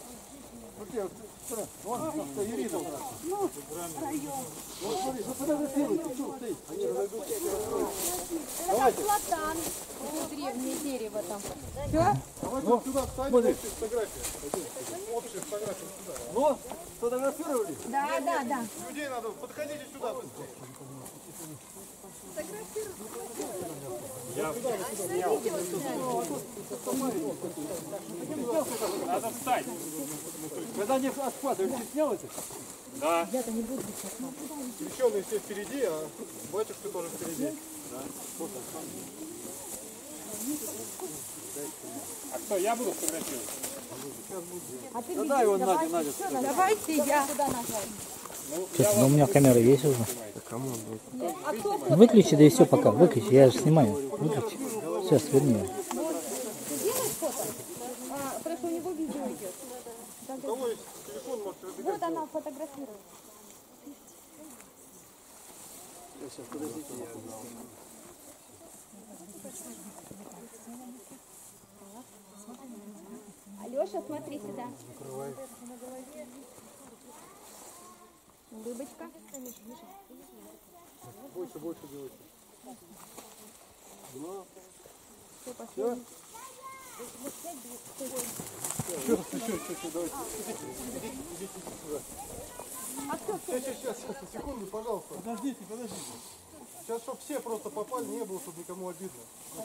Вон, что, Ирина. Ну, смотри, ну фотографируйте, что стоит? Они разойдутся. Давайте. Платан. Это древнее дерево там. Давайте вот сюда встанем, общую фотографию. Общую фотографию сюда. Ну, сфотографировали? Да. Людей надо, подходите сюда быстрее. Надо встать. Когда не отхватываем, ты снял это? Да. Крещеные все впереди, а батюшка тоже впереди. А кто, я буду фотографировать? Да дай его Надя. Давайте я. Честно, но у меня камера есть уже. Выключи, да и все пока. Выключи, я же снимаю. Выключи. Сейчас, верни. Сделать фото? Просто у него видео идет. У кого есть телефон, можете выбегать. Вот она фотографирует. Алеша, смотри сюда. Рыбочка. Больше делайте. Все, пошли. Еще, давайте. Идите сюда. Сейчас, секунду, пожалуйста. Подождите. Сейчас, чтобы все просто попали, не было, чтобы никому обидно.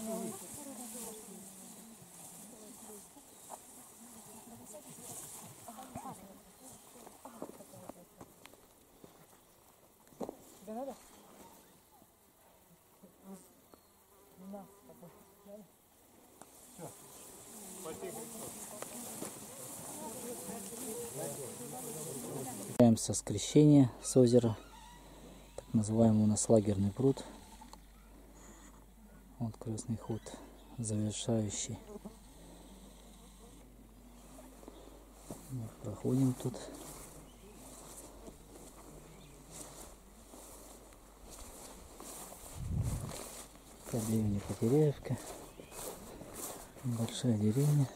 Тебе надо? С крещения с озера, так называемый у нас лагерный пруд. Вот крестный ход завершающий. Вот, проходим тут. Это деревня Потеряевка, большая деревня.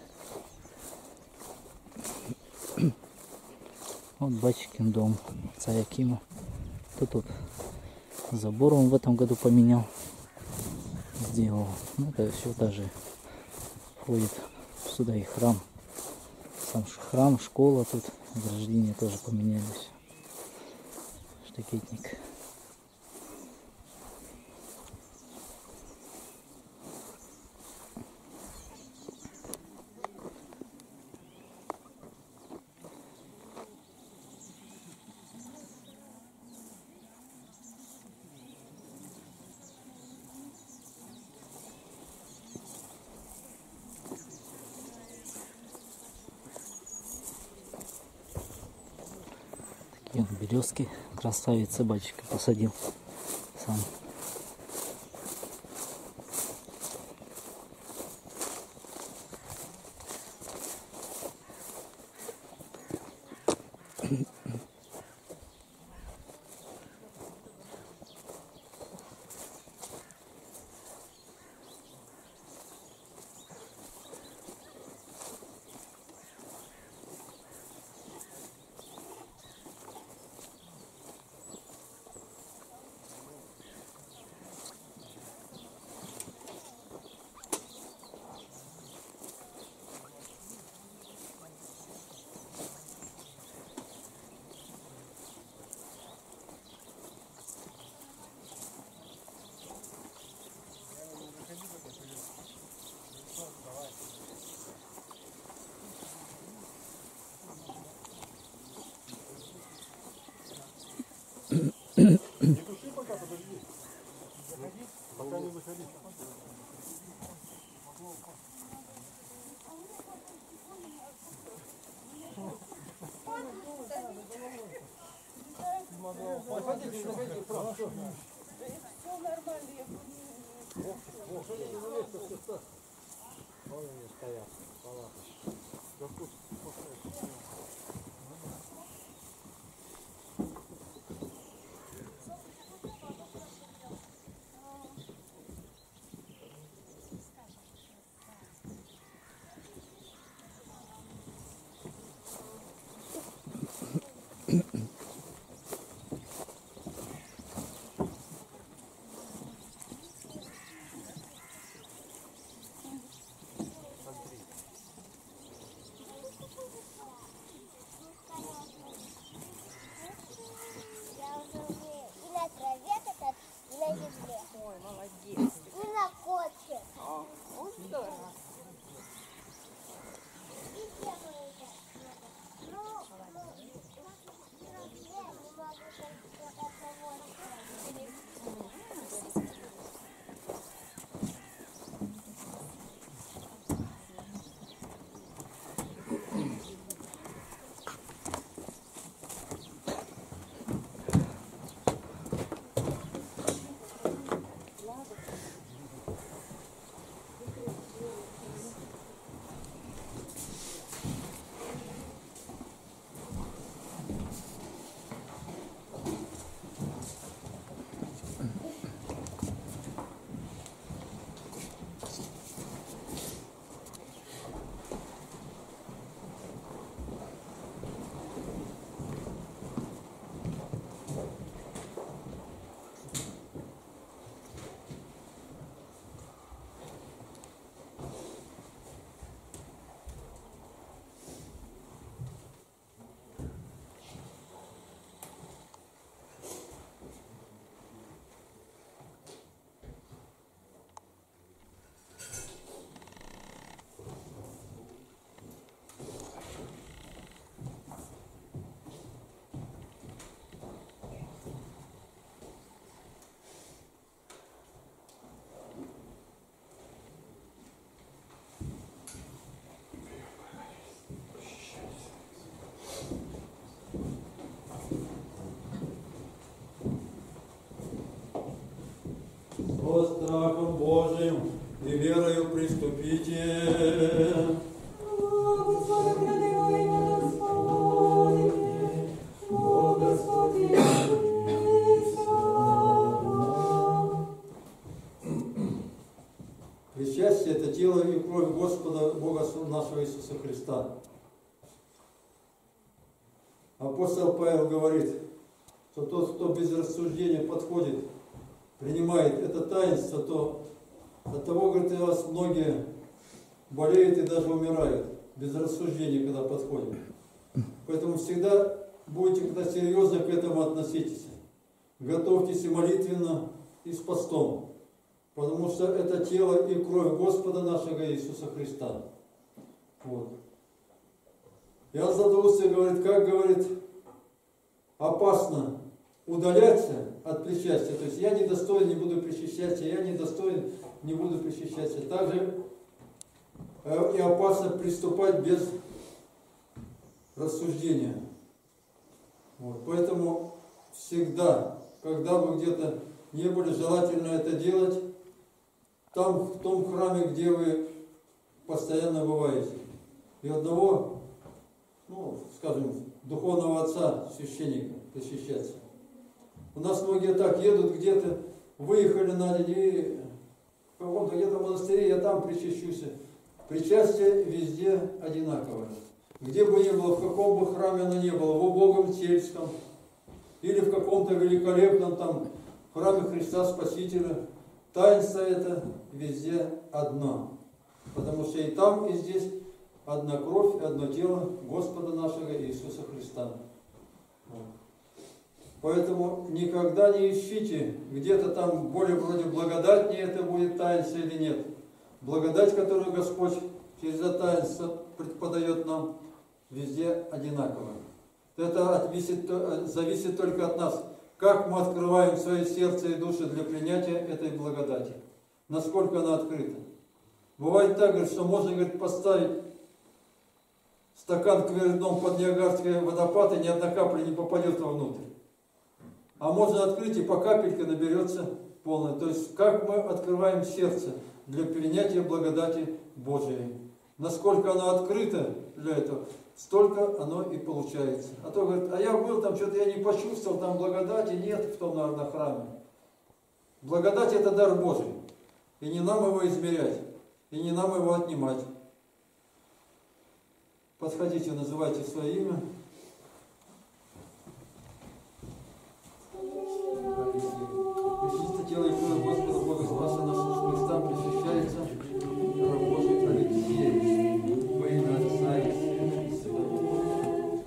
Вот батюшкин дом отца Якима. Тут забор он в этом году поменял, сделал. Ну, это все даже входит сюда и храм. Сам храм, школа тут, ограждения тоже поменялись. Штакетник. Такие вот березки, красавицы, батюшка посадил сам. туши пока, подожди. Заходи, пока не заходи. Я уже и на траве кататься, и на земле. Ой, молодец. И на коче. Вот здорово. И делаю это. Ну, я не могу только одного. Со страхом Божиим и верою приступите. Причастие – это тело и кровь Господа Бога нашего Иисуса Христа. Апостол Павел говорит, что тот, кто без рассуждения подходит, принимает это таинство, то от того, говорит, у вас многие болеют и даже умирают без рассуждения, когда подходят. Поэтому всегда будете, когда серьезно к этому относитесь, готовьтесь и молитвенно, и с постом, потому что это тело и кровь Господа нашего Иисуса Христа. Вот. Иоанн Златоуст говорит, как говорит, опасно удаляться от причастия. То есть я недостоин, не буду причащаться, я недостоин, не буду причащаться. Также и опасно приступать без рассуждения. Вот. Поэтому всегда, когда вы где-то не были, желательно это делать там, в том храме, где вы постоянно бываете. И одного, ну, скажем, духовного отца, священника, причащаться. У нас многие так едут где-то, выехали на день, и в каком-то где-то монастыре, я там причащусь. Причастие везде одинаковое. Где бы ни было, в каком бы храме оно ни было, в убогом сельском, или в каком-то великолепном там храме Христа Спасителя, таинство это везде одно. Потому что и там, и здесь одна кровь, одно тело Господа нашего Иисуса Христа. Поэтому никогда не ищите, где-то там более вроде благодатнее это будет таинство или нет. Благодать, которую Господь через это таинство преподает нам, везде одинаковая. Это зависит только от нас, Как мы открываем свои сердце и души для принятия этой благодати? Насколько она открыта? Бывает так, говорит, что можно, говорит, поставить стакан кверх дном под Ниагарский водопад, и ни одна капля не попадет вовнутрь. А можно открыть, и по капельке наберется полное. То есть, как мы открываем сердце для принятия благодати Божией. Насколько оно открыто для этого, столько оно и получается. А то говорит, а я был там, что-то я не почувствовал, там благодати нет в том, наверное, храме. Благодать — это дар Божий. И не нам его измерять, и не нам его отнимать. Подходите, называйте свое имя. Пречисто тело и кровь Господа Бога Спаса нашего Христа причащается раб Божий Алексей во имя Отца и Сына и Святого Духа.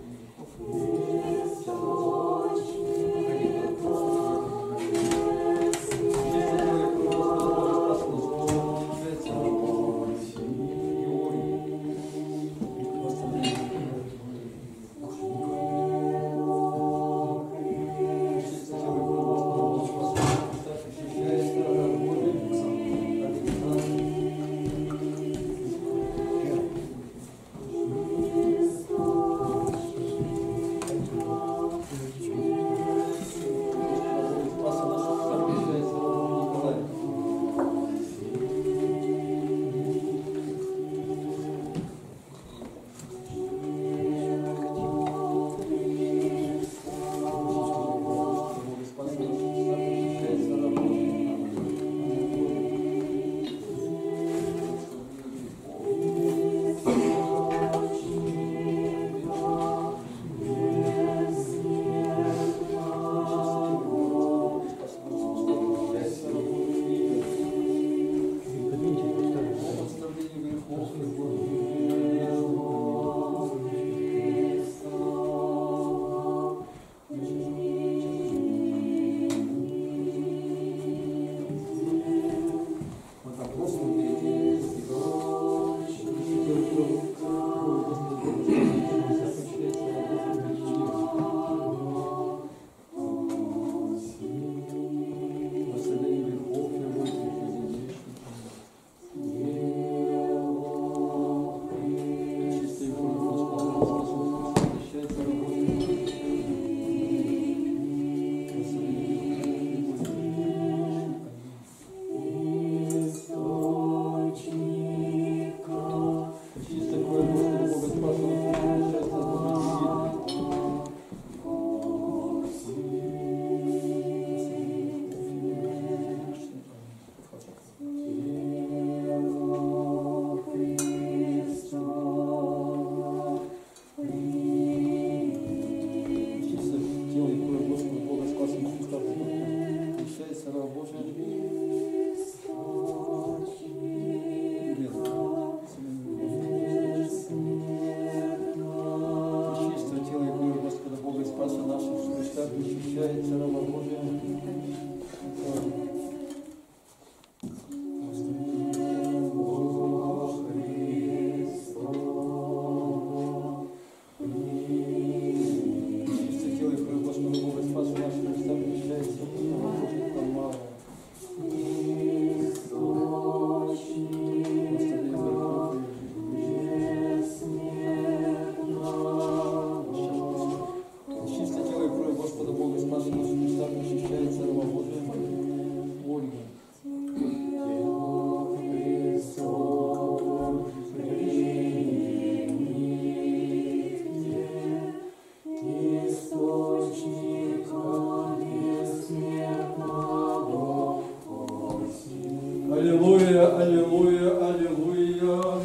Аллилуйя, аллилуйя, аллилуйя.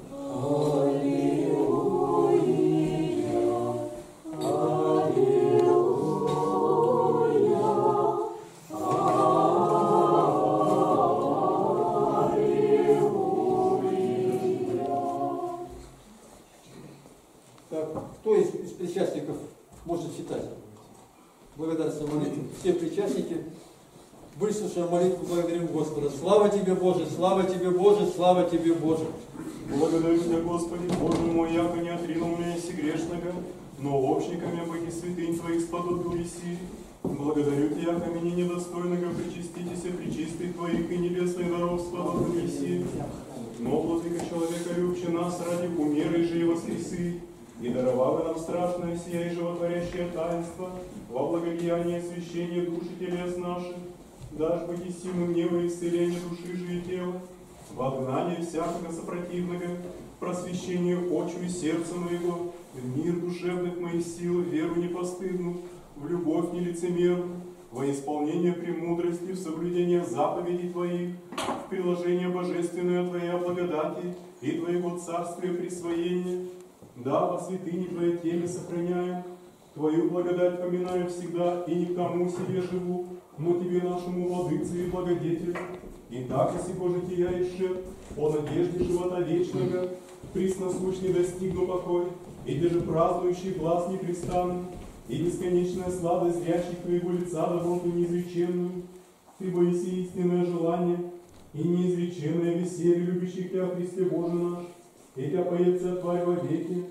Кто из причастников может читать благодарственную молитву? Все причастники, выслушая молитву, благодарим Господа. Слава Тебе, Боже, слава Тебе, Боже, слава Тебе, Боже. Благодарю Тебя, Господи, Боже мой, яко не отринул меня си грешного, но общниками обоги святынь Твоих сподобил виси, Благодарю Тебя, ко мне недостойного причаститесь причистых Твоих и небесных даров сподобных Еси. Но, владыка человека, любче нас ради умеры же и воскресы, и даровал нам страшное сия и животворящее таинство во благодеяние освящения души телес наших, дашь быть истину гнева и исцеление души же и тела, во гнание всякого сопротивного, просвещение очи и сердца моего, в мир душевных моих сил, веру непостыдную, в любовь нелицемерную, во исполнение премудрости, в соблюдение заповедей Твоих, в приложение божественное Твоей благодати и Твоего царствия присвоения. Да, во святыне Твоей теле сохраняю, Твою благодать поминаю всегда, и не к тому себе живу, но Тебе нашему владыце и благодетелю. И так, если жития еще, о надежде живота вечного, присносущный достигну покой, и где же празднующий глаз непрестанный, и бесконечная сладость зрящих Твоего лица доброту неизреченную, Ты боиси истинное желание и неизреченное веселье любящих Тебя, Христе Боже наш, и Тебя поется Тварь во веки.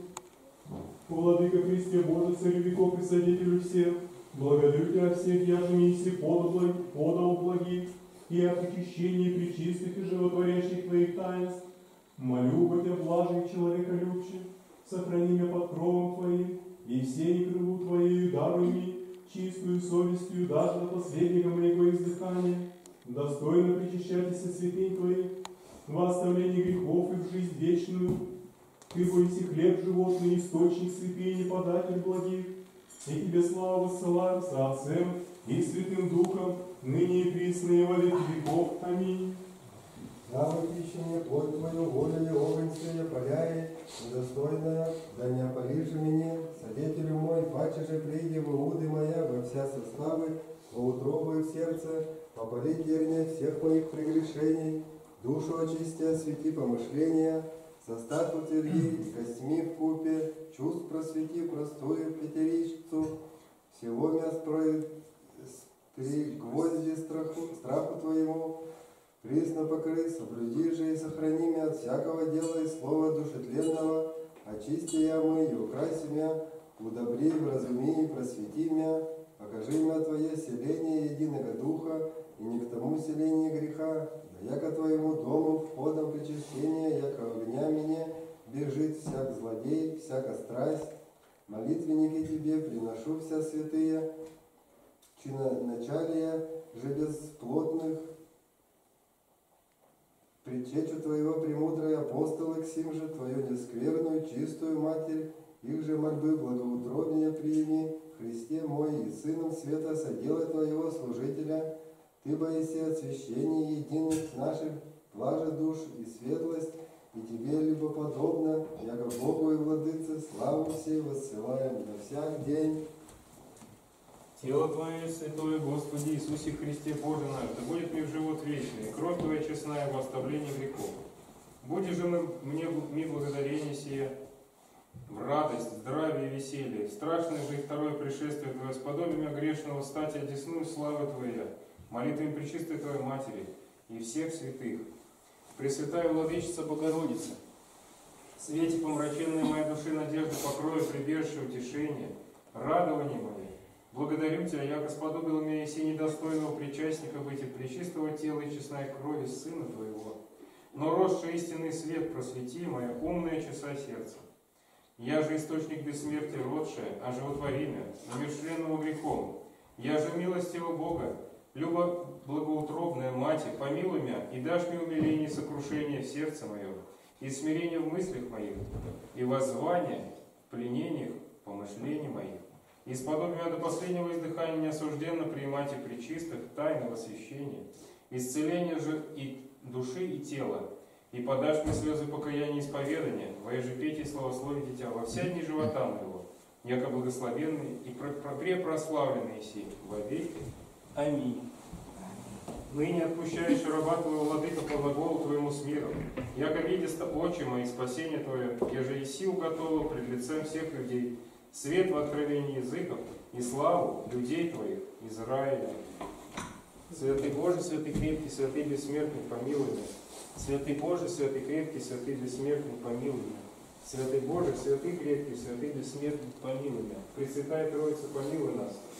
Владыка Христе Боже, Царю веков и Содетелю всех, благодарю Тебя всех, я же неси подал благих, и о причащении пречистых и животворящих Твоих таинств. Молю бы Тебя, блажен человека любче, сохрани меня под кровом Твоим, и все не крылу Твоею даруй мне чистую совестью даже до последнего моего издыхания, достойно причащайтесь от святынь Твоих, во оставлении грехов и в жизнь вечную. Ты бойся хлеб животный, источник святый, не податель благих, и Тебе славу высылаем со Отцем и Святым Духом, ныне и присно и во веки веков. Аминь. Слава Тищине, плоть Твою, волю огонь поляй, недостойная, да не опалишь меня, Содетелю мой, паче же приди в уды моя, во вся составы, во утробы в сердце, попали терния всех моих прегрешений, душу очисти, освети помышления, состав утверди, костьми в купе, чувств просвети простую пятеричцу, всего мест при гвозди страху Твоему, присно покрый, соблюди же и сохрани меня от всякого дела и слова душетленного, очисти я мы и украси меня, удобри, вразуми и просвети меня, покажи мне Твое селение единого духа, и не к тому селению греха, да яко Твоему дому входом причащения, яко огня меня бежит всяк злодей, всяка страсть, молитвенники Тебе приношу вся святые, чиноначалия же бесплотных, притечу Твоего премудрой апостолы к сим же, Твою нескверную, чистую Матерь, их же мольбы благоутробнее прими, Христе мой и Сыном света соделай Твоего служителя, Ты боиси освящения единых наших, блажи душ и светлость, и Тебе либо подобно, яко Богу и Владыце, славу всей воссылаем на всяк день. Тело Твое святое, Господи Иисусе Христе Боже наш, да будет мне в живот вечный, и кровь Твоя честная во оставлении грехов. Будешь же мне благодарение сие, в радость, здравие и веселье. Страшное же и второе пришествие Твое, сподобие грешного стать одесную славы Твоя, молитвами пречистой Твоей Матери и всех святых. Пресвятая Владычица Богородица, в свете помраченной моей души надежды покроя, прибежище, утешение, радование мое. Благодарю Тебя, яко сподобил меня еси недостойного причастника быть от пречистого тела и честной крови Сына Твоего. Но росший истинный свет просвети мое умное часа сердца. Я же источник бессмертия родшая, а животвори меня, умершленного грехом. Я же милостивого Бога, люба благоутробная Мать, помилуй меня и дашь мне умиление и сокрушение в сердце моем, и смирение в мыслях моих, и воззвание в пленениях помышлений моих. И сподобие меня до последнего издыхания неосужденно принимать и пречистых тайного освящения, исцеление же и души, и тела, и подашь мне слезы покаяния и исповедания, во ежепетии славословите Тебя во вся дни живота моего, яко благословенный и препрославленный си во веки. Аминь. Ныне отпущаешь раба Твоего, Владыка, по глаголу Твоему с миром, яко видеста очи мои спасение Твое, еже и сил готово пред лицем всех людей, свет в откровении языков и славу людей Твоих, Израиля. Святый Боже, святый крепкий, святый бессмертный, помилуй меня. Святый Боже, святый крепкий, святый бессмертный, помилуй меня. Святый Боже, святый крепкий, святый бессмертный, помилуй меня. Пресвятая Троица, помилуй нас.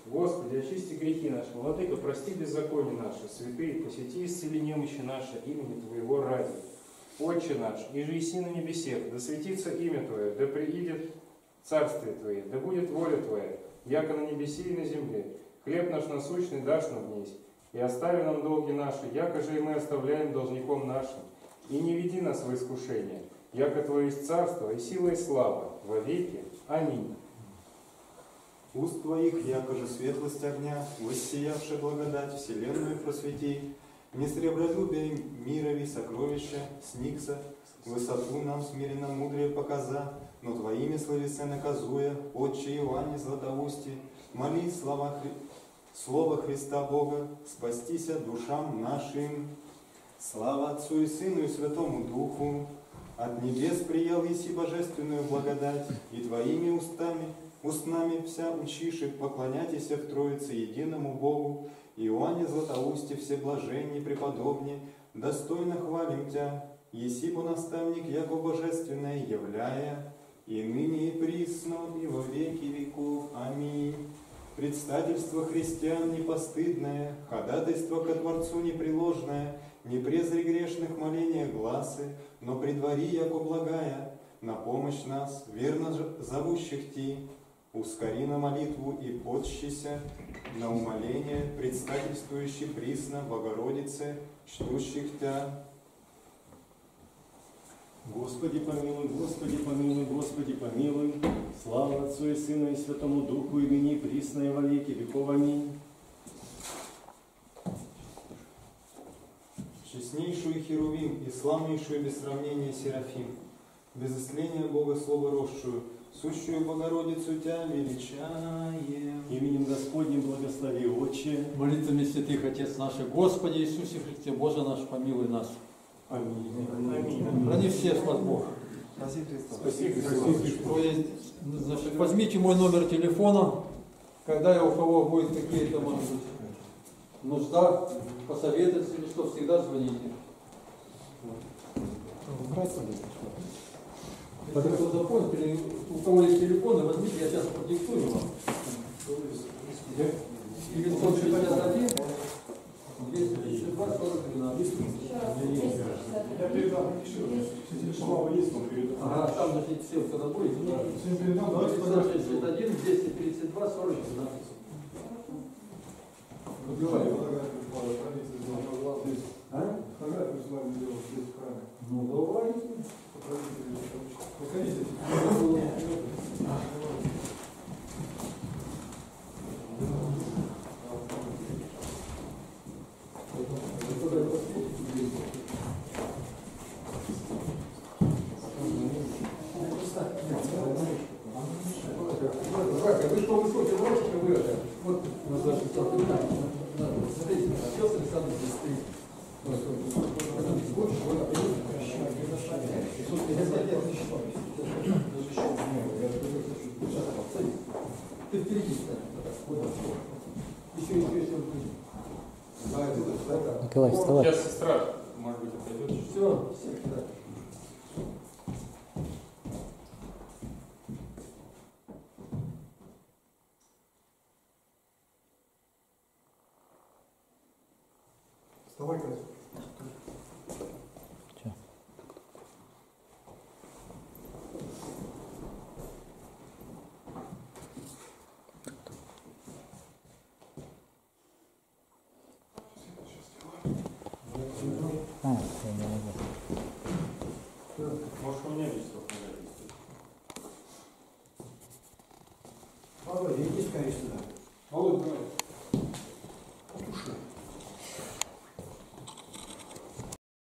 Господи, очисти грехи наши, Владыка, прости беззаконие наши, святые, посети исцели немощи наши имени Твоего ради. Отче наш, иже еси на небесех, да светится имя Твое, да приидет царствие Твое, да будет воля Твоя, яко на небесе и на земле. Хлеб наш насущный дашь нам днесь, и остави нам долги наши, яко же и мы оставляем должником нашим. И не веди нас в искушение, яко Твое есть царство, и сила, и слава, во веки. Аминь. Уст Твоих, яко же светлость огня, воссиявшая благодать, вселенную просвети, не сребролюбие мирови сокровища, сникса, высоту нам смиренно мудрее показа, но Твоими словесы наказуя, Отче Иоанне Златоусти, моли Слово Христа Бога, спастися душам нашим. Слава Отцу и Сыну и Святому Духу, от небес приял еси божественную благодать, и Твоими устнами вся учиши, поклоняйтеся в Троице единому Богу, Иоанне Златоусте, всеблаженней преподобне, достойно хвалим Тя, еси бо наставник, яко божественное являя, и ныне и присно, и во веки веков. Аминь. Предстательство христиан непостыдное, ходатайство ко Творцу непреложное, не презри грешных моления гласы, но предвари, яко благая, на помощь нас, верно зовущих Ти, ускори на молитву и подщися на умоление, предстательствующий присно Богородице, чтущих Тя. Господи помилуй, Господи помилуй, Господи помилуй. Слава Отцу и Сыну и Святому Духу, и ныне и присно, и во веки веков. Аминь. Честнейшую Херувим и славнейшую без сравнения Серафим, без исцеления Бога Слово росшую, сущую Богородицу Тя величаем. Именем Господним благослови, Отче. Молитвами святых Отец наш, Господи Иисусе Христе, Боже наш, помилуй нас. Аминь. Аминь. Храни всех вас Бог. Спасибо. Значит, возьмите мой номер телефона, когда у кого будет какие-то, может быть, нужда, посоветоваться или что, всегда звоните. Кто запомнит, у кого есть телефоны, возьмите, я сейчас продиктую вам. 961 232 4012. Я передам еще раз. Слава есть, он передам. Ага, там значит все, когда будет. 961 232 4012. Убивай. А? Ну давай. Вы что высокие дорожки, вы это, вот, смотрите, сейчас Александр здесь стоит. Ты впереди стань. Еще. Николай, вставай. Сейчас сестра, может быть, отойдет. Все, да. Вставай, Катя. Че? Я не могу. Может, у меня есть срок. Володя, иди скорее сюда. Володя, давай.